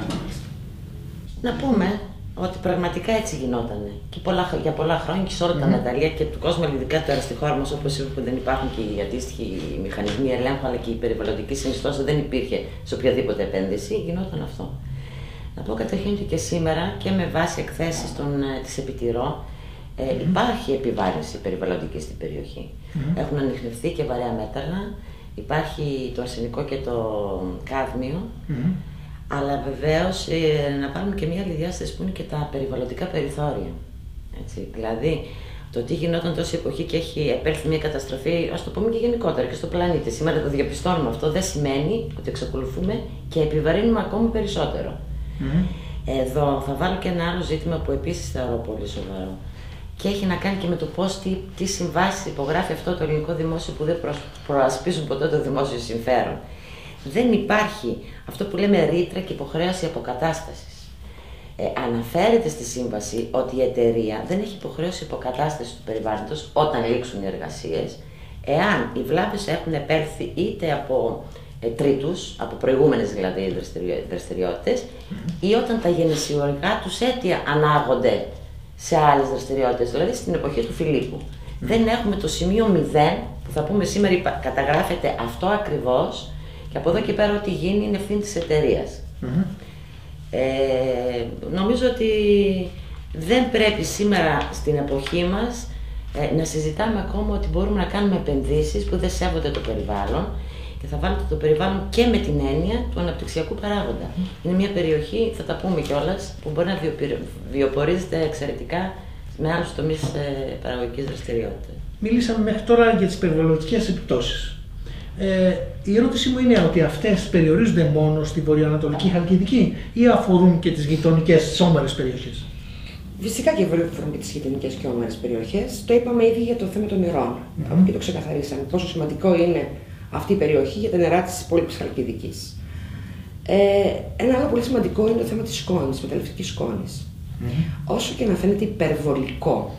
Να πούμε ότι πραγματικά έτσι γινότανε. Και για πολλά χρόνια και σε όλα τα μεταλλεία και του κόσμου, ειδικά τώρα στη χώρα μας, όπως είπαμε, που δεν υπάρχουν και οι αντίστοιχοι μηχανισμοί ελέγχου, αλλά και η περιβαλλοντική συνιστόσα δεν υπήρχε σε οποιαδήποτε επένδυση, γινόταν αυτό. Να πω καταρχήν ότι και σήμερα και με βάση εκθέσεις της Επιτηρώ υπάρχει επιβάρυνση περιβαλλοντική στην περιοχή. Έχουν ανιχνευτεί και βαρέα μέταλλα, υπάρχει το αρσενικό και το κάδμιο. Αλλά βεβαίως να πάρουμε και μια άλλη διάσταση που είναι και τα περιβαλλοντικά περιθώρια. Έτσι. Δηλαδή, το τι γινόταν τόση εποχή και έχει επέλθει μια καταστροφή, ας το πούμε και γενικότερα και στο πλανήτη. Σήμερα το διαπιστώνουμε αυτό, δεν σημαίνει ότι εξακολουθούμε και επιβαρύνουμε ακόμη περισσότερο. Εδώ θα βάλω και ένα άλλο ζήτημα που επίσης θεωρώ πολύ σοβαρό. Και έχει να κάνει και με το πώς τι συμβάσεις υπογράφει αυτό το ελληνικό δημόσιο που δεν προασπίζουν ποτέ το δημόσιο συμφέρον. Δεν υπάρχει αυτό που λέμε ρήτρα και υποχρέωση αποκατάστασης. Αναφέρεται στη σύμβαση ότι η εταιρεία δεν έχει υποχρέωση αποκατάστασης του περιβάλλοντος όταν λήξουν οι εργασίες, εάν οι βλάβες έχουν επέλθει είτε από τρίτους, από προηγούμενες δηλαδή δραστηριότητες, ή όταν τα γενεσιουργικά τους αίτια ανάγονται σε άλλες δραστηριότητες, δηλαδή στην εποχή του Φιλίππου. Δεν έχουμε το σημείο 0 που θα πούμε σήμερα καταγράφεται αυτό ακριβώς. Και από εδώ και πέρα ό,τι γίνει είναι ευθύνη της εταιρείας. Νομίζω ότι δεν πρέπει σήμερα στην εποχή μας να συζητάμε ακόμα ότι μπορούμε να κάνουμε επενδύσεις που δεν σέβονται το περιβάλλον και θα βάλετε το περιβάλλον και με την έννοια του αναπτυξιακού παράγοντα. Είναι μια περιοχή, θα τα πούμε κιόλας, που μπορεί να βιοπορίζεται εξαιρετικά με άλλους τομείς παραγωγικής δραστηριότητας. Μιλήσαμε μέχρι τώρα για τις περιβαλλοντικές επιπτώσεις. Η ερώτησή μου είναι ότι αυτές περιορίζονται μόνο στη βορειοανατολική Χαλκιδική ή αφορούν και τις γειτονικές, τις όμορες περιοχές? Φυσικά και αφορούν και τις γειτονικές και όμορες περιοχές. Το είπαμε ήδη για το θέμα των νερών. Και το ξεκαθαρίσαμε. Πόσο σημαντικό είναι αυτή η περιοχή για τα νερά της υπόλοιπης Χαλκιδικής. Ένα άλλο πολύ σημαντικό είναι το θέμα της σκόνης, μεταλλευτικής σκόνης. Όσο και να φαίνεται υπερβολικό,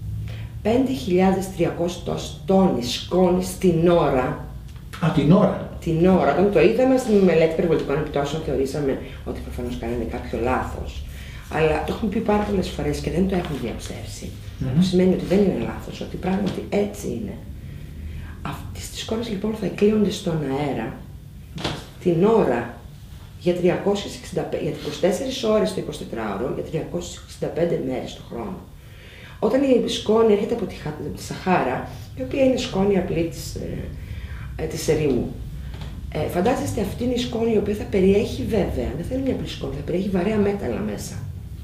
5.300 τόνοι σκόνης την ώρα. Την ώρα. Την ώρα. Όταν το είδαμε στη μελέτη περιβαλλοντικών επιπτώσεων, θεωρήσαμε ότι προφανώς κάνανε κάποιο λάθος. Αλλά το έχουμε πει πάρα πολλές φορές και δεν το έχουν διαψεύσει. Αυτό σημαίνει ότι δεν είναι λάθος, ότι πράγματι έτσι είναι. Αυτές τις σκόνες λοιπόν θα εκλείονται στον αέρα την ώρα για 24 ώρες το 24ωρο, για 365 μέρες το χρόνο. Όταν η σκόνη έρχεται από τη Σαχάρα, η οποία είναι σκόνη απλή της της ερήμου. Φαντάζεστε αυτήν η σκόνη η οποία θα περιέχει βέβαια, δεν θα είναι μια απλή σκόνη, θα περιέχει βαρέα μέταλλα μέσα.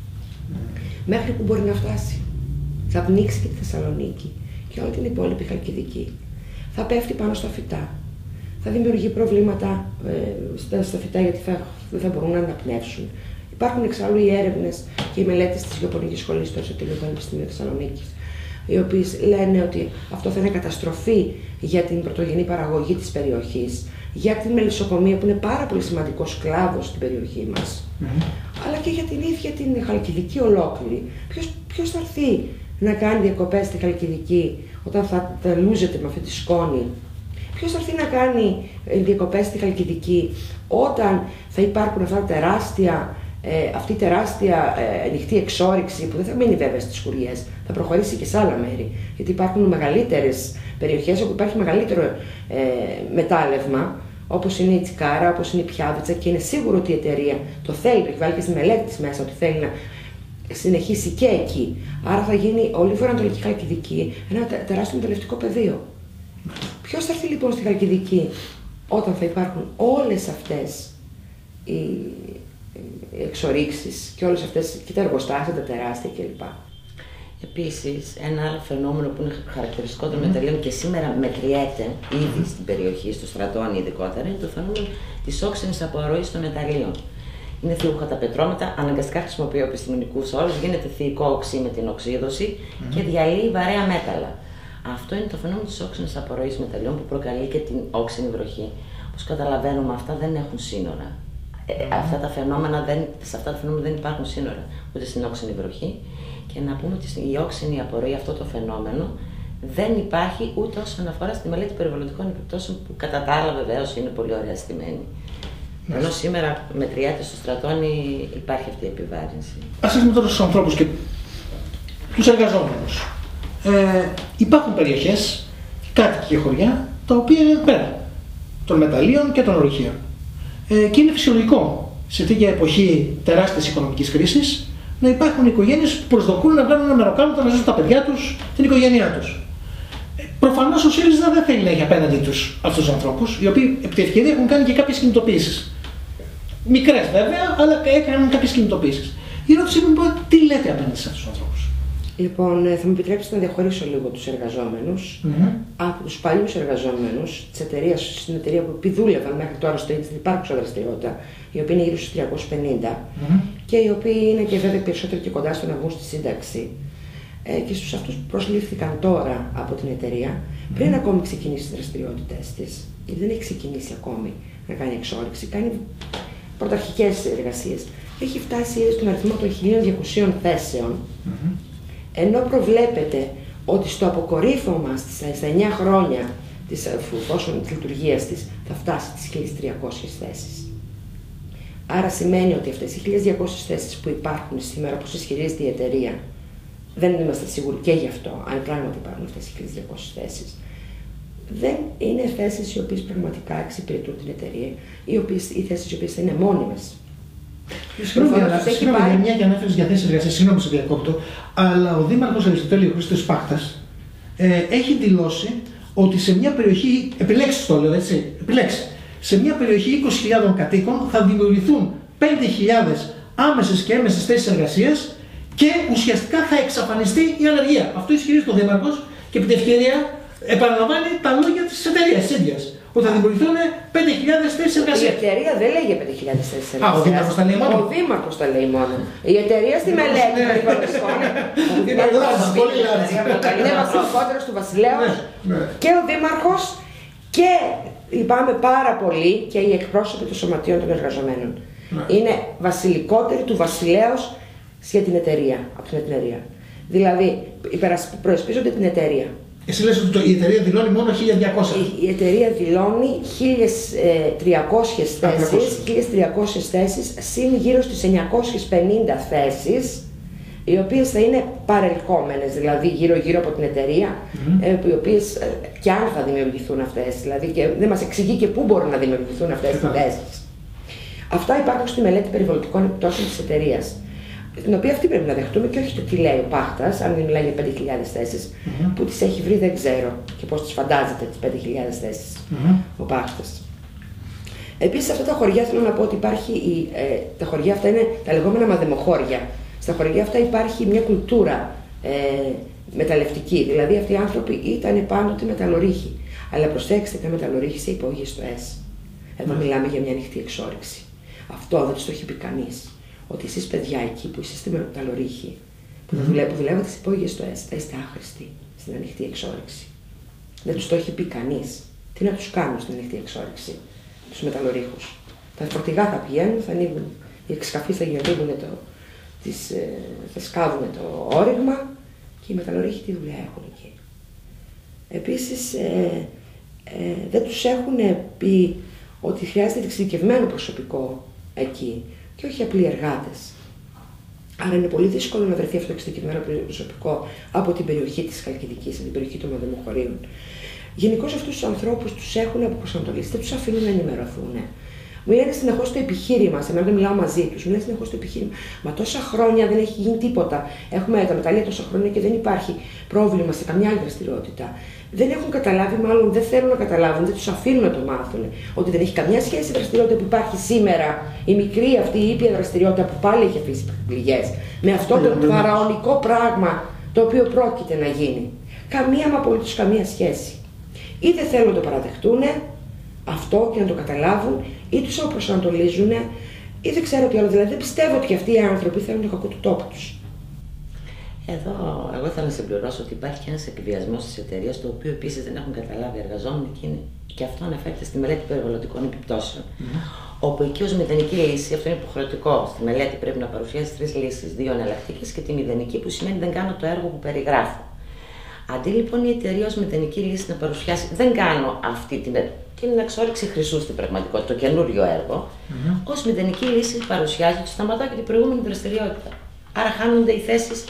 Μέχρι που μπορεί να φτάσει. Θα πνίξει και τη Θεσσαλονίκη και όλη την υπόλοιπη Χαλκιδική. Θα πέφτει πάνω στα φυτά. Θα δημιουργεί προβλήματα στα φυτά γιατί δεν θα μπορούν να αναπνεύσουν. Υπάρχουν εξάλλου οι έρευνες και οι μελέτες της Γεωπονικής Σχολής στο Αριστοτέλειο Πανεπιστήμιο Θεσσαλονίκης, οι οποίες λένε ότι αυτό θα είναι καταστροφή για την πρωτογενή παραγωγή της περιοχής, για την μελισσοκομεία που είναι πάρα πολύ σημαντικός κλάδος στην περιοχή μας, αλλά και για την ίδια την Χαλκιδική ολόκληρη. Ποιος θα έρθει να κάνει διακοπές στη Χαλκιδική όταν θα λούζεται με αυτή τη σκόνη? Ποιος θα έρθει να κάνει διακοπές στη Χαλκιδική όταν θα υπάρχουν αυτά αυτή η τεράστια ανοιχτή εξόρυξη που δεν θα μείνει βέβαια στις Χουριές, θα προχωρήσει και σε άλλα μέρη, γιατί υπάρχουν μεγαλύτερες περιοχές όπου υπάρχει μεγαλύτερο μετάλλευμα, όπως είναι η Τσικάρα, όπως είναι η Πιάβιτσα, και είναι σίγουρο ότι η εταιρεία το θέλει, το έχει βάλει και στη μελέτη της μέσα, ότι θέλει να συνεχίσει και εκεί. Άρα θα γίνει όλη η βορειοανατολική Χαλκιδική ένα τεράστιο μεταλλευτικό πεδίο. Ποιος θα έρθει λοιπόν στη Χαλκιδική όταν θα υπάρχουν όλες αυτές οι εξορίξεις και όλες αυτές και τα εργοστάσια, τα τεράστια κλπ. Επίσης, ένα άλλο φαινόμενο που είναι χαρακτηριστικό των μεταλλίων και σήμερα μετριέται ήδη στην περιοχή, στο στρατόνι ειδικότερα, είναι το φαινόμενο της όξινης απορροής των μεταλλίων. Είναι θείουχα τα πετρώματα, αναγκαστικά χρησιμοποιώ επιστημονικούς όρους, γίνεται θηικό οξύ με την οξύδωση και διαλύει βαρέα μέταλλα. Αυτό είναι το φαινόμενο της όξινης απορροής μεταλλίων που προκαλεί και την όξινη βροχή. Όπως καταλαβαίνουμε, αυτά δεν έχουν σύνορα. Σε αυτά τα φαινόμενα δεν υπάρχουν σύνορα ούτε στην όξινη βροχή. Και να πούμε ότι η όξινη απορροή, αυτό το φαινόμενο, δεν υπάρχει ούτε όσον αφορά στη μελέτη περιβαλλοντικών επιπτώσεων, που κατά τα άλλα βεβαίως είναι πολύ ωραία στημένη. Ενώ σήμερα μετριέται στο στρατόνι, υπάρχει αυτή η επιβάρυνση. Ας έρθουμε τώρα στους ανθρώπους και τους εργαζόμενους. Υπάρχουν περιοχές, κάτοικοι και χωριά, τα οποία είναι πέρα των μεταλλίων και των ορυχείων. Και είναι φυσιολογικό σε τέτοια εποχή τεράστιας οικονομικής κρίσης να υπάρχουν οικογένειες που προσδοκούν να βγάλουν ένα μεροκάματο, να ζήσουν τα παιδιά τους, την οικογένειά τους. Προφανώς ο ΣΥΡΙΖΑ δεν θέλει να έχει απέναντι τους αυτούς τους ανθρώπους, οι οποίοι επί τη ευκαιρία έχουν κάνει και κάποιες κινητοποιήσεις. Μικρές βέβαια, αλλά έκαναν κάποιες κινητοποιήσεις. Η ερώτησή μου είναι τι λέτε απέναντι σε αυτούς τους ανθρώπους? Λοιπόν, θα μου επιτρέψετε να διαχωρίσω λίγο τους εργαζόμενους από τους παλιούς εργαζόμενους της εταιρείας, στην εταιρεία που επιδούλευαν μέχρι τώρα στην υπάρχουσα δραστηριότητα, η οποία είναι γύρω στους 350 και οι οποίοι είναι και βέβαια περισσότερο και κοντά στο να βγουν στη σύνταξη. Και στους αυτούς που προσλήφθηκαν τώρα από την εταιρεία, πριν ακόμη ξεκινήσει τις δραστηριότητες της, γιατί δεν έχει ξεκινήσει ακόμη να κάνει εξόρυξη, κάνει πρωταρχικές εργασίες. Έχει φτάσει ήδη στον αριθμό των 1.200 θέσεων. Ενώ προβλέπεται ότι στο αποκορύφωμα στα 9 χρόνια της λειτουργίας της θα φτάσει τις 1.300 θέσεις. Άρα σημαίνει ότι αυτές οι 1.200 θέσεις που υπάρχουν σήμερα, όπως ισχυρίζεται η εταιρεία, δεν είμαστε σίγουροι και γι' αυτό, αν πράγματι υπάρχουν αυτές οι 1.200 θέσεις, δεν είναι θέσεις οι οποίες πραγματικά εξυπηρετούν την εταιρεία, οι θέσεις οι οποίες θα είναι μόνιμες. Συγγνώμη, μια και ανέφερες για θέσεις εργασίας, συγγνώμη σε διακόπτω, αλλά ο Δήμαρχος Αριστοτέλειου Χρήστος Σπάχτας έχει δηλώσει ότι σε μια περιοχή, επιλέξει το λέω έτσι, σε μια περιοχή 20.000 κατοίκων θα δημιουργηθούν 5.000 άμεσες και έμεσες θέσεις εργασίας και ουσιαστικά θα εξαφανιστεί η ανεργία. Αυτό ισχυρίζεται ο Δήμαρχος και επί την ευκαιρία επαναλαμβάνει τα λόγια της εταιρείας της ίδιας. Ότι θα δημιουργηθούν 5.000 θέσεις εργασίας. Η εταιρεία δεν λέγει 5.000 θέσεις εργασίας. Ο Δήμαρχος τα λέει μόνο. Ο Δήμαρχος τα λέει μόνο. Η εταιρεία στη μελέτη είναι βασιλικότερος του βασιλέως και ο Δήμαρχος και λυπάμαι πάρα πολύ και οι εκπρόσωποι των σωματείων των εργαζομένων. Είναι βασιλικότεροι του βασιλέως για την εταιρεία, από την εταιρεία. Δηλαδή προεσπίζονται την εταιρεία. Εσύ λες ότι η εταιρεία δηλώνει μόνο 1.200. Η εταιρεία δηλώνει 1.300 θέσεις, συν γύρω στις 950 θέσεις, οι οποίες θα είναι παρελκόμενες, δηλαδή γύρω-γύρω από την εταιρεία, οι οποίες και αν θα δημιουργηθούν αυτές, δηλαδή και δεν μας εξηγεί και πού μπορούν να δημιουργηθούν αυτές τις θέσεις. Αυτά υπάρχουν στη μελέτη περιβαλλοντικών επιπτώσεων της εταιρείας. την οποία αυτή πρέπει να δεχτούμε και όχι το τι λέει ο Πάχτας, αν μιλάει για 5.000 θέσεις, που τις έχει βρει δεν ξέρω και πώς τις φαντάζεται τις 5.000 θέσεις ο Πάχτας. Επίσης, αυτά τα χωριά θέλω να πω ότι υπάρχει, τα χωριά αυτά είναι τα λεγόμενα μαδεμοχώρια. Στα χωριά αυτά υπάρχει μια κουλτούρα μεταλλευτική, δηλαδή αυτοί οι άνθρωποι ήταν πάντοτε μεταλλορύχοι. Αλλά προσέξτε, τα μεταλλορύχοι σε υπόγειες στο ΕΣ. Εδώ μιλάμε για μια ανοιχτή εξόρυξη. Αυτό δεν τους το έχει πει κανείς. Ότι εσείς παιδιά εκεί που είστε μεταλλορύχοι, που δουλεύετε σε υπόγειες στο ΕΣ, θα είστε άχρηστοι στην ανοιχτή εξόρυξη. Δεν τους το έχει πει κανείς. Τι να τους κάνουν στην ανοιχτή εξόρυξη, τους μεταλλορύχους. Τα φορτηγά θα πηγαίνουν, θα ανοίγουν, οι εξκαφείς θα γυρνούν θα σκάβουν το όρυγμα και οι μεταλλορύχοι τι δουλειά έχουν εκεί. Επίσης, δεν τους έχουν πει ότι χρειάζεται εξειδικευμένο προσωπικό εκεί και όχι απλοί εργάτες. Άρα είναι πολύ δύσκολο να βρεθεί αυτό το εξειδικευμένο προσωπικό από την περιοχή της Χαλκιδικής, από την περιοχή των Μαδεμοχωρίων. Γενικώς αυτούς τους ανθρώπους τους έχουν αποπροσανατολίσει, δεν τους αφήνουν να ενημερωθούν. Μιλάνε συνεχώς στο επιχείρημα, σε μένα δεν μιλάω μαζί τους, μιλάνε συνεχώς στο επιχείρημα. Μα τόσα χρόνια δεν έχει γίνει τίποτα. Έχουμε τα μεταλλεία τόσα χρόνια και δεν υπάρχει πρόβλημα σε καμιά άλλη δραστηριότητα. Δεν έχουν καταλάβει, μάλλον δεν θέλουν να καταλάβουν, δεν τους αφήνουν να το μάθουν. Ότι δεν έχει καμιά σχέση η δραστηριότητα που υπάρχει σήμερα, η μικρή αυτή η ήπια δραστηριότητα που πάλι έχει αφήσει πληγές, με αυτό το φαραωνικό πράγμα το οποίο πρόκειται να γίνει. Καμία μα απολύτως καμία σχέση. Ή δεν θέλουν να το παραδεχτούν αυτό και να το καταλάβουν, ή τους αποπροσανατολίζουν, ή δεν ξέρω τι άλλο. Δηλαδή δεν πιστεύω ότι αυτοί οι άνθρωποι θέλουν το κακό του τόπου τους. Εδώ, εγώ θέλω να συμπληρώσω ότι υπάρχει και ένας εκβιασμός της εταιρείας, το οποίο επίσης δεν έχουν καταλάβει οι εργαζόμενοι και αυτό αναφέρεται στη μελέτη περιβαλλοντικών επιπτώσεων. Όπου εκεί ως μηδενική λύση, αυτό είναι υποχρεωτικό. Στη μελέτη πρέπει να παρουσιάσει 3 λύσεις, 2 εναλλακτικές και τη μηδενική, που σημαίνει δεν κάνω το έργο που περιγράφω. Αντί λοιπόν η εταιρεία ως μηδενική λύση να παρουσιάσει, δεν κάνω αυτή την εξόρυξη χρυσού στην πραγματικότητα, το καινούριο έργο, ως μηδενική λύση παρουσιάζει ότι σταματάω και την προηγούμενη δραστηριότητα. Άρα χάνονται οι θέσεις.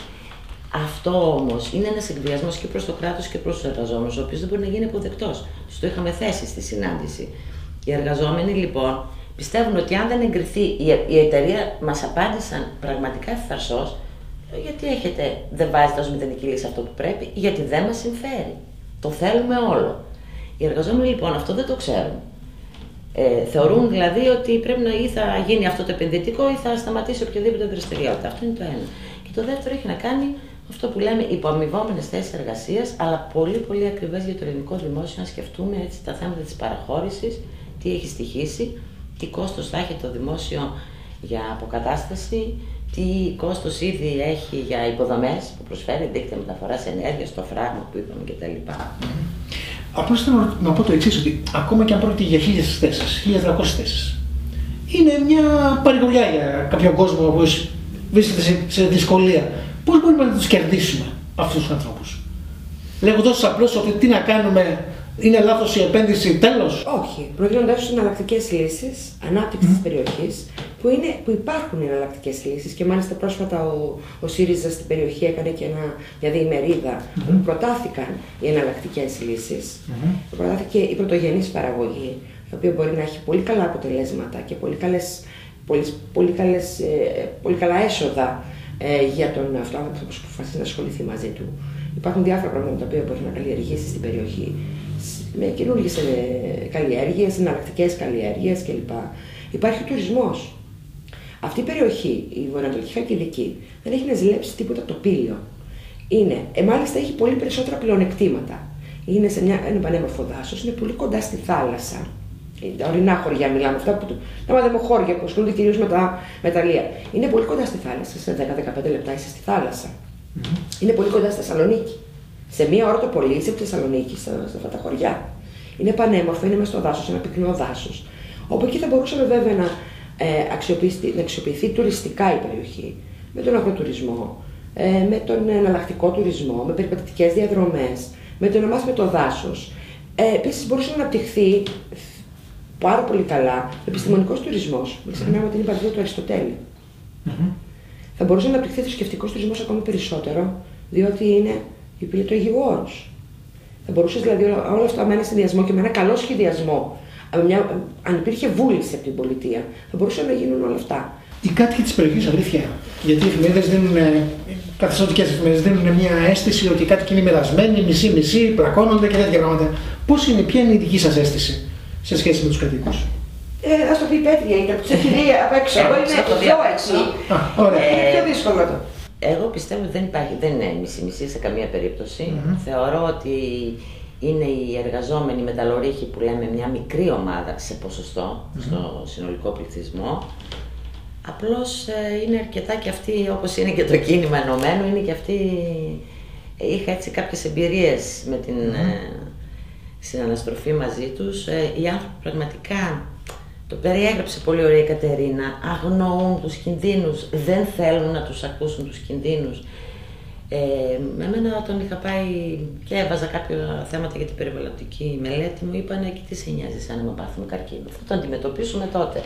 Αυτό όμως είναι ένας εκβιασμός και προς το κράτος και προς τους εργαζόμενους, ο οποίος δεν μπορεί να γίνει αποδεκτός. Τους το είχαμε θέσει στη συνάντηση. Οι εργαζόμενοι λοιπόν πιστεύουν ότι αν δεν εγκριθεί, η εταιρεία μας απάντησαν πραγματικά ευθαρσώς, γιατί δεν βάζετε ως μηδενική λύση αυτό που πρέπει, γιατί δεν μας συμφέρει. Το θέλουμε όλο. Οι εργαζόμενοι λοιπόν αυτό δεν το ξέρουν. Θεωρούν δηλαδή ότι πρέπει να ή θα γίνει αυτό το επενδυτικό ή θα σταματήσει οποιαδήποτε δραστηριότητα. Αυτό είναι το ένα. Και το δεύτερο έχει να κάνει αυτό που λέμε υποαμοιβόμενες θέσεις εργασίας, αλλά πολύ πολύ ακριβές για το ελληνικό δημόσιο, να σκεφτούμε έτσι τα θέματα της παραχώρησης, τι έχει στοιχήσει, τι κόστος θα έχει το δημόσιο για αποκατάσταση, τι κόστος ήδη έχει για υποδομές που προσφέρει, δίκτυα μεταφοράς ενέργειας, το φράγμα που είπαμε κτλ. Απλώς θέλω να πω το εξής, ότι ακόμα και αν πρόκειται για 1.000 θέσεις, 1.300 θέσεις, είναι μια παρηγοριά για κάποιον κόσμο που βρίσκεται σε δυσκολία. Πώς μπορούμε να τους κερδίσουμε αυτούς τους ανθρώπους? Λέγοντας απλώς ότι τι να κάνουμε, είναι λάθος η επένδυση, τέλος? Όχι. Πρόκειται να δώσουν εναλλακτικές λύσεις ανάπτυξης της περιοχής, που υπάρχουν εναλλακτικές λύσεις και μάλιστα πρόσφατα ο ΣΥΡΙΖΑ στην περιοχή έκανε και μια διημερίδα που προτάθηκαν οι εναλλακτικές λύσεις. Προτάθηκε η πρωτογενής παραγωγή, η οποία μπορεί να έχει πολύ καλά αποτελέσματα και πολύ καλά έσοδα για τον άνθρωπο που αποφασίσει να ασχοληθεί μαζί του. Υπάρχουν διάφορα πράγματα τα οποία μπορεί να καλλιεργήσει στην περιοχή, με καινούργιες καλλιέργειες, εναλλακτικές καλλιέργειες κλπ. Υπάρχει ο τουρισμός. Αυτή η περιοχή, η βορειοανατολική Χαλκιδική, δεν έχει να ζηλέψει τίποτα τοπήλιο. Μάλιστα έχει πολύ περισσότερα πλεονεκτήματα. Είναι σε ένα πανέμορφο δάσος, είναι πολύ κοντά στη θάλασσα. Τα ορεινά χωριά μιλάμε, τα μαδεμοχώρια που ασχολούνται κυρίως με τα μεταλλεία. Είναι πολύ κοντά στη θάλασσα, σε 10-15 λεπτά είσαι στη θάλασσα. Είναι πολύ κοντά στη Θεσσαλονίκη. Σε μία ώρα το πολύ είσαι από τη Θεσσαλονίκη, σε αυτά τα χωριά. Είναι πανέμορφο, είναι μέσα στο δάσος, ένα πυκνό δάσος. Όπου εκεί θα μπορούσαμε βέβαια να αξιοποιηθεί τουριστικά η περιοχή. Με τον αγροτουρισμό, με τον εναλλακτικό τουρισμό, με περιπατητικές διαδρομές, με το να μάθουμε το δάσος. Επίσης μπορούσε να αναπτυχθεί πάρα πολύ καλά ο επιστημονικός τουρισμός. Μην ξεχνάμε ότι είναι η πατρίδα του Αριστοτέλη. Θα μπορούσε να αναπτυχθεί ο θρησκευτικός τουρισμός ακόμη περισσότερο, διότι είναι η πύλη του Αγίου Όρους. Θα μπορούσε δηλαδή όλο αυτό με ένα συνδυασμό και με ένα καλό σχεδιασμό, αν υπήρχε βούληση από την πολιτεία, θα μπορούσαν να γίνουν όλα αυτά. Οι κάτοικοι της περιοχής, αλήθεια, γιατί οι εφημερίδες δίνουν, καθεστωτικές εφημερίδες δίνουν μια αίσθηση ότι οι κάτοικοι είναι μοιρασμένοι, μισή-μισή, πλακώνονται και τέτοια πράγματα. Ποια είναι η δική σας αίσθηση σε σχέση με τους κατοίκους? Ας το πει η Πέτρια, γιατί τους έχει δει απ' έξω. Εγώ είμαι πιο έξω. Είναι πιο δύσκολο το. Εγώ πιστεύω ότι δεν είναι μισή-μισή σε καμία περίπτωση. Θεωρώ ότι είναι οι εργαζόμενοι μεταλλορύχοι που λέμε μια μικρή ομάδα σε ποσοστό στο συνολικό πληθυσμό. Απλώς είναι αρκετά και αυτοί, όπως είναι και το κίνημα ενωμένο, είναι και αυτοί. Είχα έτσι κάποιες εμπειρίες με την συναναστροφή μαζί τους. Οι άνθρωποι πραγματικά, το περιέγραψε πολύ ωραία η Κατερίνα, αγνοούν τους κινδύνους, δεν θέλουν να τους ακούσουν τους κινδύνους. Εμένα όταν είχα πάει και έβαζα κάποια θέματα για την περιβαλλοντική μελέτη μου, είπανε και τι σε νοιάζει αν με πάθουμε καρκίνο, θα το αντιμετωπίσουμε τότε.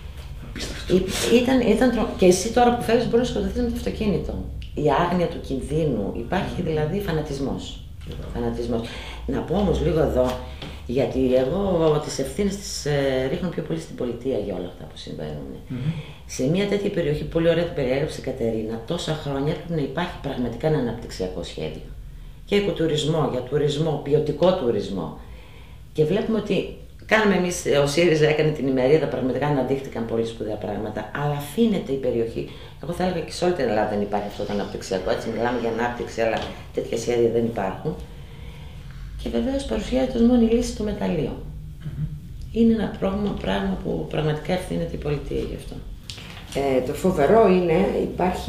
Και εσύ τώρα που φεύγεις μπορεί να σκοτωθείς με το αυτοκίνητο. Η άγνοια του κινδύνου, υπάρχει δηλαδή φανατισμός. Να πω όμως λίγο εδώ, γιατί εγώ τις ευθύνες τις ρίχνω πιο πολύ στην πολιτεία για όλα αυτά που συμβαίνουν. Σε μια τέτοια περιοχή, πολύ ωραία το περιέγραψε η Κατερίνα, τόσα χρόνια έπρεπε να υπάρχει πραγματικά ένα αναπτυξιακό σχέδιο. Και οικοτουρισμό, για τουρισμό, ποιοτικό τουρισμό. Και βλέπουμε ότι κάναμε εμείς, ο ΣΥΡΙΖΑ έκανε την ημερίδα, πραγματικά αναδείχθηκαν πολύ σπουδαία πράγματα, αλλά αφήνεται η περιοχή. Εγώ θα έλεγα και σε όλη την Ελλάδα δεν υπάρχει αυτό το αναπτυξιακό. Έτσι, μιλάμε για ανάπτυξη, αλλά τέτοια σχέδια δεν υπάρχουν. Και βεβαίως παρουσιάζεται ως μόνη λύση το μεταλλείο. Είναι ένα πράγμα που πραγματικά ευθύνεται η πολιτεία γι' αυτό. Το φοβερό είναι, υπάρχει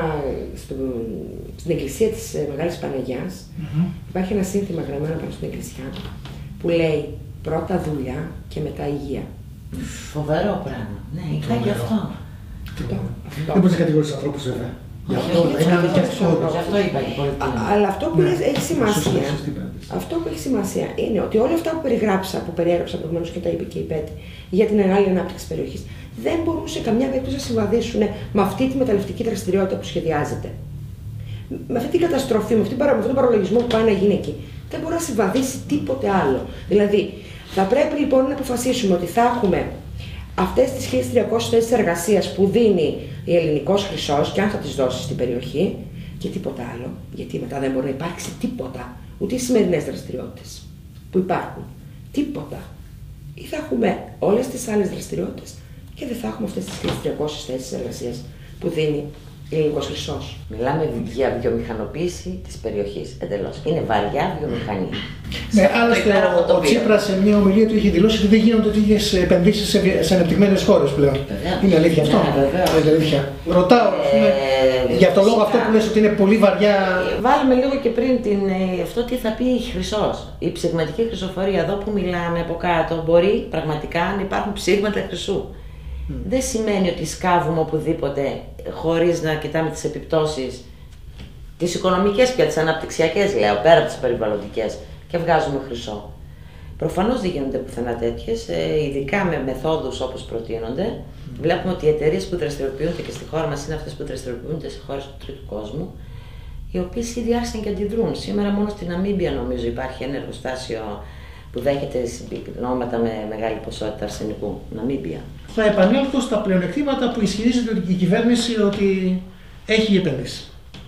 στην εκκλησία της Μεγάλης Παναγιάς, υπάρχει ένα σύνθημα γραμμένο πάνω στην εκκλησιά που λέει πρώτα δουλειά και μετά υγεία. Φοβερό πράγμα. Ναι, υπάρχει αυτό. Δεν μπορείς να κατηγορήσεις ανθρώπους βέβαια. Γι' αυτό είπα η πολιτεία. Αλλά αυτό που έχει σημασία, είναι ότι όλα αυτά που περιέγραψα προηγουμένως και τα είπε και η Πέτρη για την μεγάλη ανάπτυξη της περιοχής, δεν μπορούν σε καμιά περίπτωση να συμβαδίσουν με αυτή τη μεταλλευτική δραστηριότητα που σχεδιάζεται. Με αυτή την καταστροφή, με αυτόν τον παραλογισμό που πάει να γίνει εκεί, δεν μπορεί να συμβαδίσει τίποτε άλλο. Δηλαδή, θα πρέπει λοιπόν να αποφασίσουμε ότι θα έχουμε αυτές τις 1.300 θέσεις εργασίας που δίνει η Ελληνικός Χρυσός, και αν θα τις δώσει στην περιοχή, και τίποτα άλλο, γιατί μετά δεν μπορεί να υπάρξει τίποτα, ούτε οι σημερινές δραστηριότητες που υπάρχουν. Τίποτα. Ή θα έχουμε όλες τις άλλες δραστηριότητες και δεν θα έχουμε αυτές τις 1.300 θέσεις εργασίας που δίνει Ελληνικός Χρυσός. Μιλάμε για βιομηχανοποίηση της περιοχής εντελώς. Είναι βαριά βιομηχανία. Ναι, άλλωστε ο Τσίπρας σε μια ομιλία του είχε δηλώσει ότι δεν γίνονται τέτοιες επενδύσεις σε ανεπτυγμένες χώρες πλέον. Είναι αλήθεια αυτό? Είναι αλήθεια. Ρωτάω για το λόγο αυτό που λες ότι είναι πολύ βαριά. Βάλουμε λίγο και πριν αυτό τι θα πει η Χρυσός. Η ψυγματική χρυσοφορία, εδώ που μιλάμε από κάτω, μπορεί πραγματικά να υπάρχουν ψήγματα χρυσού. Δεν σημαίνει ότι σκάβουμε οπουδήποτε χωρίς να κοιτάμε τις επιπτώσεις, τις οικονομικές και τις αναπτυξιακές, λέω, πέρα από τις περιβαλλοντικές, και βγάζουμε χρυσό. Προφανώς δεν γίνονται πουθενά τέτοιες, ειδικά με μεθόδους όπως προτείνονται. Βλέπουμε ότι οι εταιρείες που δραστηριοποιούνται και στη χώρα μας είναι αυτές που δραστηριοποιούνται σε χώρες του τρίτου κόσμου, οι οποίες ήδη άρχισαν και αντιδρούν. Σήμερα μόνο στην Ναμίμπια νομίζω υπάρχει ένα εργοστάσιο που δέχεται συμπυκνώματα με μεγάλη ποσότητα αρσενικού. Ναμίμπια. Θα επανέλθω στα πλεονεκτήματα που ισχυρίζεται η κυβέρνηση ότι έχει επενδύσει.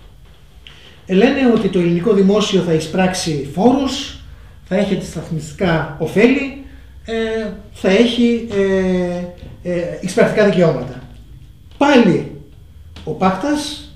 Λένε ότι το ελληνικό δημόσιο θα εισπράξει φόρους, θα έχει αντισταθμιστικά ωφέλη, θα έχει εισπρακτικά δικαιώματα. Πάλι ο Πάχτας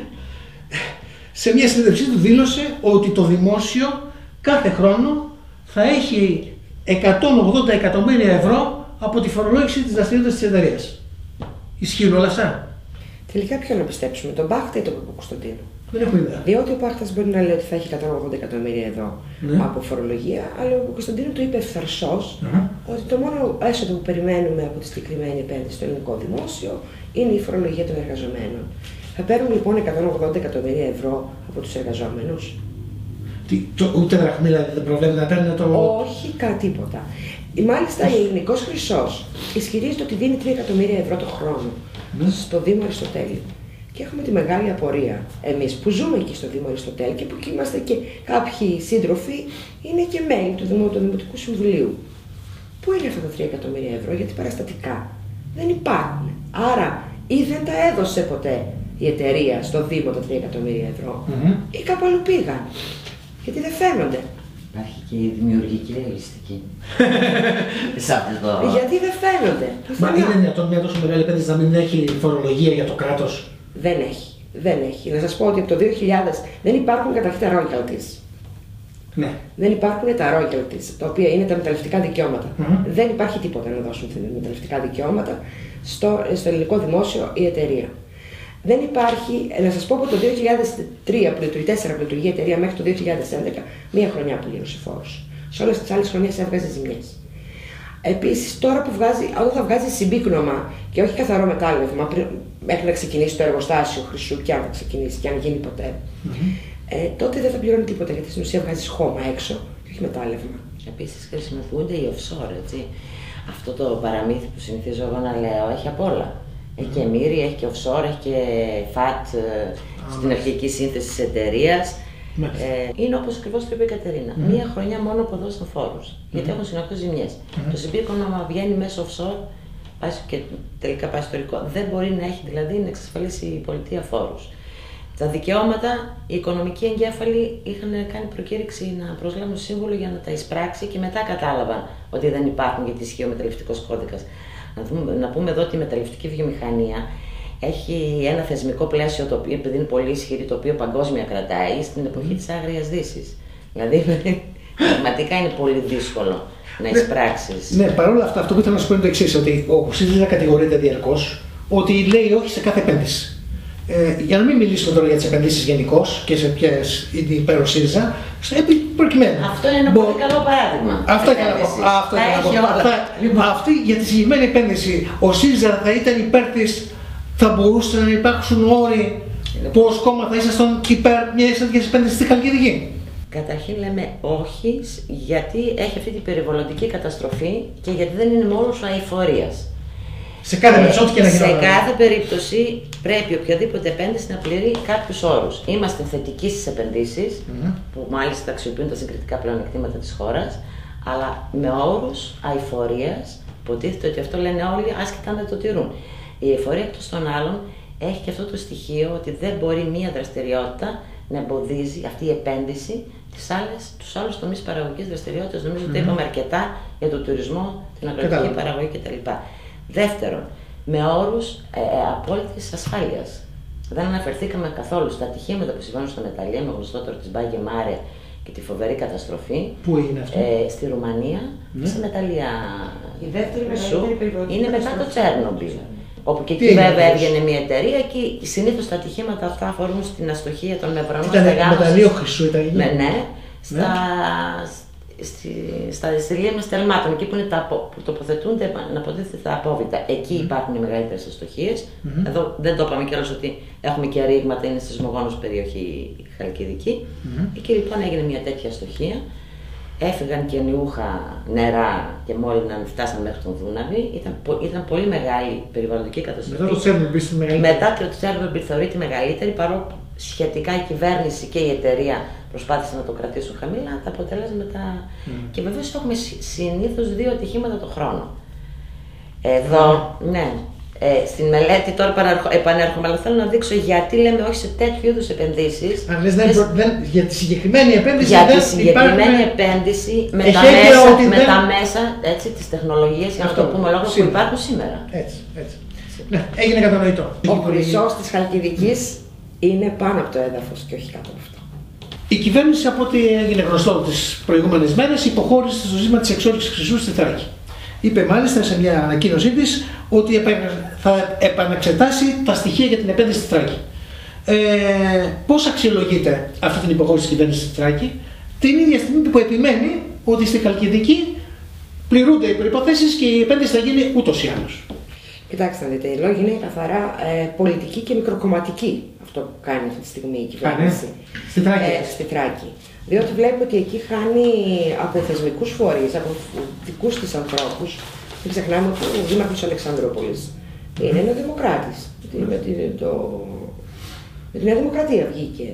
σε μια συνέντευξή του δήλωσε ότι το δημόσιο κάθε χρόνο θα έχει 180 εκατομμύρια ευρώ από τη φορολόγηση της δραστηριότητας της εταιρείας. Ισχύουν όλα αυτά? Τελικά ποιον να πιστέψουμε, τον Πάχτα ή τον Παπακοσταντίνο? Δεν έχω ιδέα. Διότι ο Πάχτας μπορεί να λέει ότι θα έχει 180 εκατομμύρια ευρώ από φορολογία, αλλά ο Κωνσταντίνο του είπε ευθαρσώς ότι το μόνο έσοδο που περιμένουμε από τη συγκεκριμένη επένδυση στο ελληνικό δημόσιο είναι η φορολογία των εργαζομένων. Θα παίρνουν λοιπόν 180 εκατομμύρια ευρώ από τους εργαζόμενους. Ούτε δραχμίλα δεν προβλέπεται να παίρνουν το. Όχι, τίποτα. Μάλιστα, ο Ελληνικός Χρυσός ισχυρίζεται ότι δίνει 3 εκατομμύρια ευρώ το χρόνο στο Δήμο Αριστοτέλη. Και έχουμε τη μεγάλη απορία, εμείς που ζούμε εκεί στο Δήμο Αριστοτέλη και που είμαστε και κάποιοι σύντροφοι, είναι και μέλη του Δημοτικού Συμβουλίου. Πού είναι αυτά τα 3 εκατομμύρια ευρώ, γιατί παραστατικά δεν υπάρχουν. Άρα ή δεν τα έδωσε ποτέ η εταιρεία στο Δήμο τα 3 εκατομμύρια ευρώ ή κάπου αλλού πήγαν. Γιατί δεν φαίνονται. Υπάρχει και η δημιουργική ρεαλιστική. Γιατί δεν φαίνονται. Μα είναι δυνατόν μια τόσο μεγάλη επένδυση να μην έχει φορολογία για το κράτος? Δεν έχει. Δεν έχει. Να σας πω ότι από το 2000 δεν υπάρχουν καταρχήν τα royalties. Ναι. Δεν υπάρχουν τα royalties, τα οποία είναι τα μεταλλευτικά δικαιώματα. Δεν υπάρχει τίποτα να δώσουν μεταλλευτικά δικαιώματα στο ελληνικό δημόσιο ή εταιρεία. Δεν υπάρχει, να σας πω από το 2003 που λειτουργεί η εταιρεία μέχρι το 2011, μία χρονιά που πλήρωσε φόρους. Σε όλες τις άλλες χρονιές έβγαζε ζημιές. Επίσης, τώρα που όταν θα βγάζει συμπίκνωμα και όχι καθαρό μετάλλευμα, μέχρι να ξεκινήσει το εργοστάσιο χρυσού, και αν θα ξεκινήσει και αν γίνει ποτέ, τότε δεν θα πληρώνει τίποτα, γιατί στην ουσία βγάζει χώμα έξω και όχι μετάλλευμα. Επίσης, χρησιμοποιούνται οι offshore, έτσι. Αυτό το παραμύθι που συνηθίζω εγώ να λέω έχει απ' όλα. Έχει και μύρι, έχει και offshore, έχει και fat στην αρχική σύνθεση της εταιρείας. Είναι όπως ακριβώς το είπε η Κατερίνα. Μία χρονιά μόνο που δώσαν φόρους. Γιατί έχουν συνεχώς ζημιές. Το συμπίκνωμα βγαίνει μέσω offshore και τελικά πάει ιστορικό. Δεν μπορεί να έχει δηλαδή να εξασφαλίσει η πολιτεία φόρους. Τα δικαιώματα, οι οικονομικοί εγκέφαλοι είχαν κάνει προκήρυξη να προσλάβουν σύμβουλο για να τα εισπράξει και μετά κατάλαβαν ότι δεν υπάρχουν γιατί ισχύει ο μεταλλευτικός κώδικας. Να πούμε εδώ ότι η μεταλλευτική βιομηχανία έχει ένα θεσμικό πλαίσιο, το οποίο, επειδή είναι πολύ ισχυρή, το οποίο παγκόσμια κρατάει στην εποχή της Άγριας Δύσης. Δηλαδή, πραγματικά είναι πολύ δύσκολο να εισπράξεις. Ναι, παρόλα αυτά, αυτό που ήθελα να σου πω είναι το εξής, ότι ο ΣΥΡΙΖΑ κατηγορείται διαρκώς ότι λέει όχι σε κάθε επένδυση. Για να μην μιλήσουμε τώρα για τις επενδύσεις γενικώς και σε ποιες είναι υπέρ ο ΣΥΡΙΖΑ, προκειμένου. Αυτό είναι ένα πολύ καλό παράδειγμα. Αυτό αυτή για τη συγκεκριμένη επένδυση, ο ΣΥΡΙΖΑ θα ήταν υπέρ της, θα μπορούσαν να υπάρξουν όροι που ως κόμμα θα ήσασταν υπέρ μιας τέτοιας επένδυσης στη Χαλκιδική? Καταρχήν λέμε όχι, γιατί έχει αυτή την περιβαλλοντική καταστροφή και γιατί δεν είναι μόνος αειφορίας. Σε κάθε περίπτωση πρέπει οποιαδήποτε επένδυση να πληρεί κάποιους όρους. Είμαστε θετικοί στις επενδύσεις, που μάλιστα αξιοποιούν τα συγκριτικά πλεονεκτήματα της χώρας, αλλά με όρους αειφορίας, υποτίθεται ότι αυτό λένε όλοι, άσχετα αν δεν το τηρούν. Η αειφορία εκτός των άλλων έχει και αυτό το στοιχείο ότι δεν μπορεί μία δραστηριότητα να εμποδίζει αυτή η επένδυση τους άλλους τομείς παραγωγικής δραστηριότητας. Νομίζω ότι είπαμε αρκετά για τον τουρισμό, την αγροτική παραγωγή κτλ. Δεύτερον, με όρους απόλυτης ασφάλειας. Δεν αναφερθήκαμε καθόλου στα ατυχήματα που συμβαίνουν στο μεταλλείο, με γνωστότερο της Μπάγκε Μάρε και τη φοβερή καταστροφή. Πού είναι αυτό? Στη Ρουμανία, σε μεταλλεία. Η δεύτερη είναι μετά το Τσέρνομπιλ. Όπου και εκεί βέβαια έβγαινε μια εταιρεία και συνήθως τα ατυχήματα αυτά αφορούν στην αστοχία των μεμβρανών. Ήταν μεταλλείο χρυσού, ήταν? Ναι, στη λίμνη Στελμάτων, εκεί που τοποθετούνται να αποδίδεται τα απόβητα. Εκεί υπάρχουν οι μεγαλύτερες αστοχίες. Εδώ δεν το είπαμε κιόλας ότι έχουμε και ρήγματα, είναι σεισμογόνος περιοχή Χαλκιδική. Εκεί λοιπόν έγινε μια τέτοια αστοχία. Έφυγαν και νιούχα νερά και μόλυναν, φτάσαν μέχρι τον Δούναβη. Ήταν πολύ μεγάλη περιβαλλοντική καταστροφή. Μετά το Τσέρνομπιλ στη μεγαλύτερη. Μετά το Τσέρνομπιλ θεωρείται μεγαλύτερη, παρόλο που σχετικά η κυβέρνηση και η εταιρεία προσπάθησαν να το κρατήσουν χαμηλά, τα αποτελέσματα. Και βεβαίως έχουμε συνήθως 2 ατυχήματα το χρόνο. Εδώ, ναι. Στην μελέτη τώρα επανέρχομαι, αλλά θέλω να δείξω γιατί λέμε όχι σε τέτοιου είδους επενδύσεις. Αν λες για τη συγκεκριμένη επένδυση. Για τη συγκεκριμένη επένδυση με τα μέσα της τεχνολογίας, για να το πούμε λόγω που υπάρχουν σήμερα. Έτσι. Ναι, έγινε κατανοητό. Ο χρυσός της Χαλκιδικής είναι πάνω από το έδαφος και όχι κάτω από αυτό. Η κυβέρνηση, από ό,τι έγινε γνωστό τις προηγούμενες μέρες, υποχώρησε στο ζήτημα της εξόρυξης χρυσού στη Θράκη. Είπε μάλιστα σε μια ανακοίνωσή της ότι θα επαναξετάσει τα στοιχεία για την επένδυση στη Θράκη. Πώς αξιολογείται αυτή την υποχώρηση της κυβέρνησης στη Θράκη, την ίδια στιγμή που επιμένει ότι στη Χαλκιδική πληρούνται οι προϋποθέσεις και η επένδυση θα γίνει ούτως ή άλλως? Κοιτάξτε να δείτε, οι λόγοι είναι καθαρά πολιτική και μικροκομματική, αυτό που κάνει αυτή τη στιγμή η κυβέρνηση. Στη Θράκη. Διότι βλέπουμε ότι εκεί χάνει από θεσμικούς φορείς, από δικούς της ανθρώπους. Μην ξεχνάμε ότι ο Δήμαρχος Αλεξανδρούπολης είναι ένα δημοκράτης. Με τη Νέα Δημοκρατία βγήκε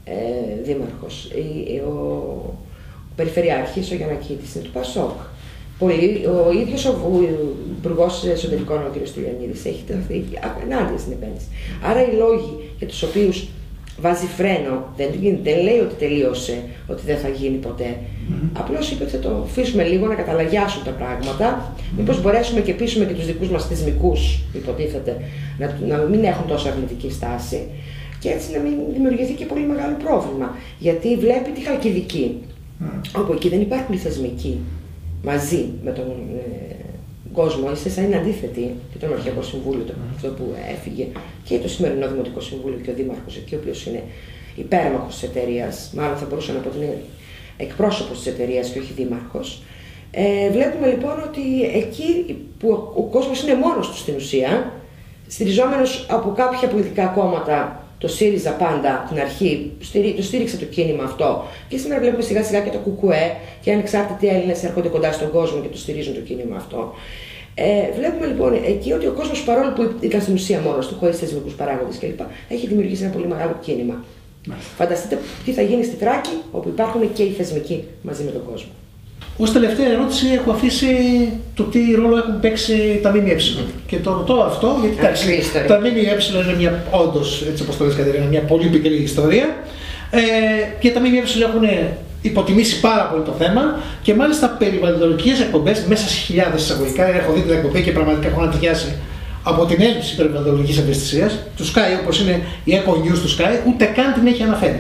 δήμαρχος. Ο Περιφερειάρχης, ο Γιαννακίτης, είναι του Πασόκ. Πολύ. Ο ίδιος ο Υπουργός Εσωτερικών, ο κ. Στυλιανίδης, έχει ταχθεί ενάντια στην επένδυση. Άρα οι λόγοι για τους οποίους βάζει φρένο, δεν λέει ότι τελείωσε, ότι δεν θα γίνει ποτέ. Απλώς είπε ότι θα το αφήσουμε λίγο να καταλαγιάσουν τα πράγματα, μήπως μπορέσουμε και πείσουμε και τους δικούς μας θεσμικούς, υποτίθεται, να μην έχουν τόσο αρνητική στάση και έτσι να μην δημιουργηθεί και πολύ μεγάλο πρόβλημα. Γιατί βλέπει τη Χαλκιδική, όπου εκεί δεν υπάρχουν οι θεσμικοί μαζί με τον κόσμο, ίσα είναι αντίθετη και το Νομαρχιακό Συμβούλιο, αυτό που έφυγε, και το σημερινό Δημοτικό Συμβούλιο και ο Δήμαρχος εκεί, ο οποίος είναι υπέρμαχος της εταιρείας, μάλλον θα μπορούσα να πω ότι είναι εκπρόσωπος της εταιρείας και όχι δήμαρχος. Βλέπουμε λοιπόν ότι εκεί που ο κόσμος είναι μόνος του στην ουσία, στηριζόμενος από κάποια πολιτικά κόμματα, το ΣΥΡΙΖΑ πάντα την αρχή, το στήριξε το κίνημα αυτό και σήμερα βλέπουμε σιγά σιγά και το ΚΚΕ και ανεξάρτητοι Έλληνες έρχονται κοντά στον κόσμο και το στηρίζουν το κίνημα αυτό. Βλέπουμε λοιπόν εκεί ότι ο κόσμος, παρόλο που ήταν στην ουσία μόνος του, χωρίς θεσμικούς παράγοντες κλπ., έχει δημιουργήσει ένα πολύ μεγάλο κίνημα. Φανταστείτε τι θα γίνει στη Θράκη, όπου υπάρχουν και οι θεσμικοί μαζί με τον κόσμο. Ως τελευταία ερώτηση έχω αφήσει το τι ρόλο έχουν παίξει τα ΜΜΕ. Και το ρωτώ αυτό γιατί τα ΜΜΕ είναι μια, όντως, έτσι όπως το λες Κατερίνα, μια πολύ πικρή ιστορία. Και τα ΜΜΕ έχουν υποτιμήσει πάρα πολύ το θέμα και μάλιστα περιβαλλοντικές εκπομπές μέσα σε χιλιάδες εισαγωγικά. Έχω δει την εκπομπή και πραγματικά έχω ανατριχιάσει από την έλλειψη περιβαλλοντικής ευαισθησίας του Sky, όπως είναι η Eco News του Sky, ούτε καν την έχει αναφέρει.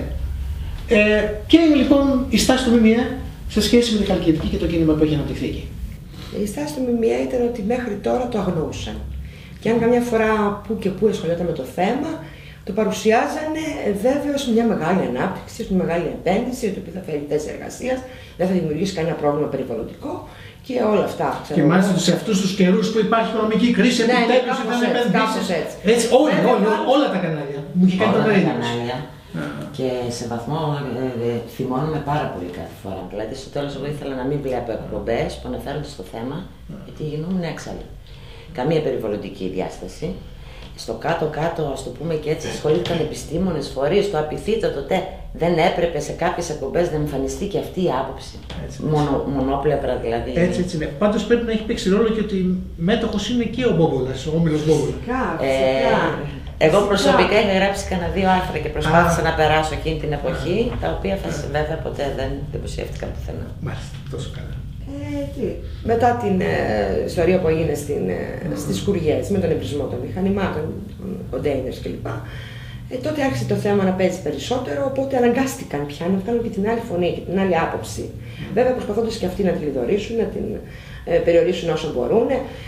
Και λοιπόν η στάση του ΜΜΕ σε σχέση με τη Χαλκιδική και το κίνημα που έχει αναπτυχθεί εκεί. Η στάση του ΜΜΕ ήταν ότι μέχρι τώρα το αγνοούσαν. Και αν καμιά φορά που και που ασχολιόταν με το θέμα, το παρουσιάζανε βέβαιο ως μια μεγάλη ανάπτυξη, ως μια μεγάλη επένδυση, η οποία θα φέρει θέσεις εργασίας, δεν θα δημιουργήσει κανένα πρόβλημα περιβαλλοντικό και όλα αυτά. Και μάλιστα σε αυτούς τους καιρούς που υπάρχει οικονομική κρίση, επιτέλους ήταν επενδύσεις. Έτσι, όλα τα κανάλια. Μου είχε κάνει το περίπτωση. Και σε βαθμό θυμώνουμε πάρα πολύ κάθε φορά. Δηλαδή, στο τέλος, εγώ ήθελα να μην βλέπω εκπομπές που αναφέρονται στο θέμα, γιατί γινόμουν έξαλλοι. Καμία περιβαλλοντική διάσταση. Στο κάτω-κάτω, ας το πούμε και έτσι, ασχολήθηκαν επιστήμονες, φορείς, το απειθήτατο δεν έπρεπε σε κάποιες εκπομπές να εμφανιστεί και αυτή η άποψη. Μονόπλευρα δηλαδή. Έτσι είναι. Πάντως πρέπει να έχει παίξει ρόλο και ότι μέτοχος είναι και ο Μπόμπολας, ο Όμιλος Μπόμπολα. Εγώ προσωπικά είχα γράψει κανένα 2 άρθρα και προσπάθησα να περάσω εκείνη την εποχή, τα οποία βέβαια ποτέ δεν δημοσιεύτηκαν πουθενά. Μάλιστα, τόσο καλά. Μετά την ιστορία που έγινε στις Σκουριές, με τον εμπρισμό των μηχανημάτων, των κοντέινερς κλπ. Τότε άρχισε το θέμα να παίζει περισσότερο, οπότε αναγκάστηκαν πια να βγάλουν και την άλλη φωνή και την άλλη άποψη. Βέβαια προσπαθώντας και αυτοί να τη λιδωρήσουν, να την περιορίσουν όσο μπορούν.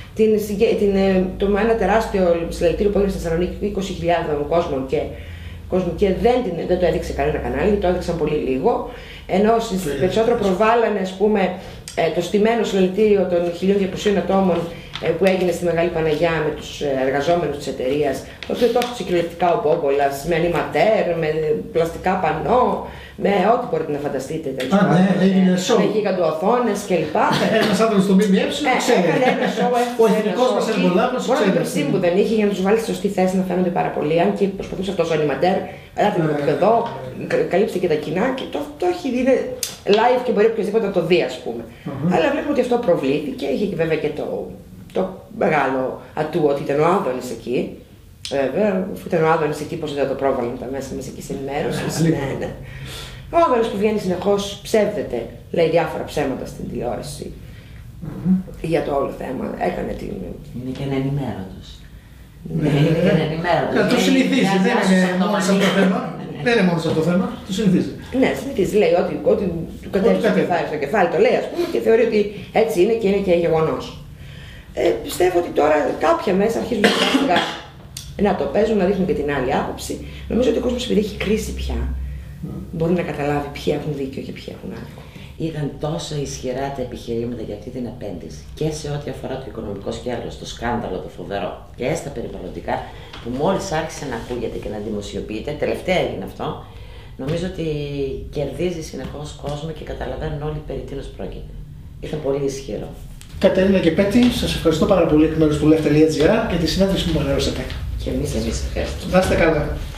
Το ένα τεράστιο συλλαλητήριο που έγινε στη Θεσσαλονίκη, 20.000 κόσμων και δεν το έδειξε κανένα κανάλι, το έδειξαν πολύ λίγο. Ενώ περισσότερο προβάλλανε, ας πούμε, το στημένο συλλαλητήριο των 1.200 ατόμων που έγινε στη Μεγάλη Παναγιά με τους εργαζόμενους της εταιρείας, το οποίο το έστησε κυριολεκτικά ο Μπόμπολας, με ανιματέρ, με πλαστικά πανό, με ό,τι μπορείτε να φανταστείτε. Με γιγαντοοθόνες κλπ. Ένας άνθρωπος στο ΜΜΕ ξέρει. Ο εθνικός μας εργολάβος ξέρει. Μόνο την περσί που δεν είχε για να τους βάλει στη σωστή θέση να φαίνονται πάρα πολύ. Αν και προσπαθούσε αυτό ο ανιματέρ, ελάτε με το εδώ, καλύψτε και τα κοινά και το έχει δει live και μπορεί οποιοδήποτε να το δει, ας πούμε. Αλλά βλέπουμε ότι αυτό προβλήθηκε. Είχε και βέβαια και το μεγάλο ατού ότι ήταν ο Άδωνης εκεί. Βέβαια, αφού ήταν ο Άδωνης εκεί, πώς δεν το πρόβαλαν τα μέσα μαζικής ενημέρωσης. Ναι. Ο Άδωνης που βγαίνει συνεχώς ψεύδεται, λέει διάφορα ψέματα στην τηλεόραση για το όλο θέμα. Έκανε την. Είναι και ενημέρωτος. Είναι και ενημέρωτος. Το συνηθίζει, δεν είναι μόνο σε αυτό το θέμα. Δεν είναι μόνο σε αυτό το θέμα, το συνηθίζει. Ναι, συνηθίζει. Λέει ότι του κατέβει στο κεφάλι, το λέει, ας πούμε, και θεωρεί ότι έτσι είναι και είναι και γεγονός. Πιστεύω ότι τώρα κάποια μέσα αρχίζουν σιγά να το παίζουν, να δείχνουν και την άλλη άποψη. Νομίζω ότι ο κόσμος, επειδή έχει κρίση πια, μπορεί να καταλάβει ποιοι έχουν δίκιο και ποιοι έχουν άδικο. Ήταν τόσο ισχυρά τα επιχειρήματα για αυτή την επένδυση και σε ό,τι αφορά το οικονομικό σκέλος, το σκάνδαλο, το φοβερό, και στα περιβαλλοντικά, που μόλις άρχισε να ακούγεται και να δημοσιοποιείται, τελευταία έγινε αυτό, νομίζω ότι κερδίζει συνεχώς κόσμο και καταλαβαίνουν όλοι περί τίνος πρόκειται. Ήταν πολύ ισχυρό. Κατερίνα και Πέτη, σας ευχαριστώ πάρα πολύ εκ μέρους του Left.gr για τη συνέντευξη που μου ανέρωσατε. Και εμείς ευχαριστούμε. Να είστε καλά.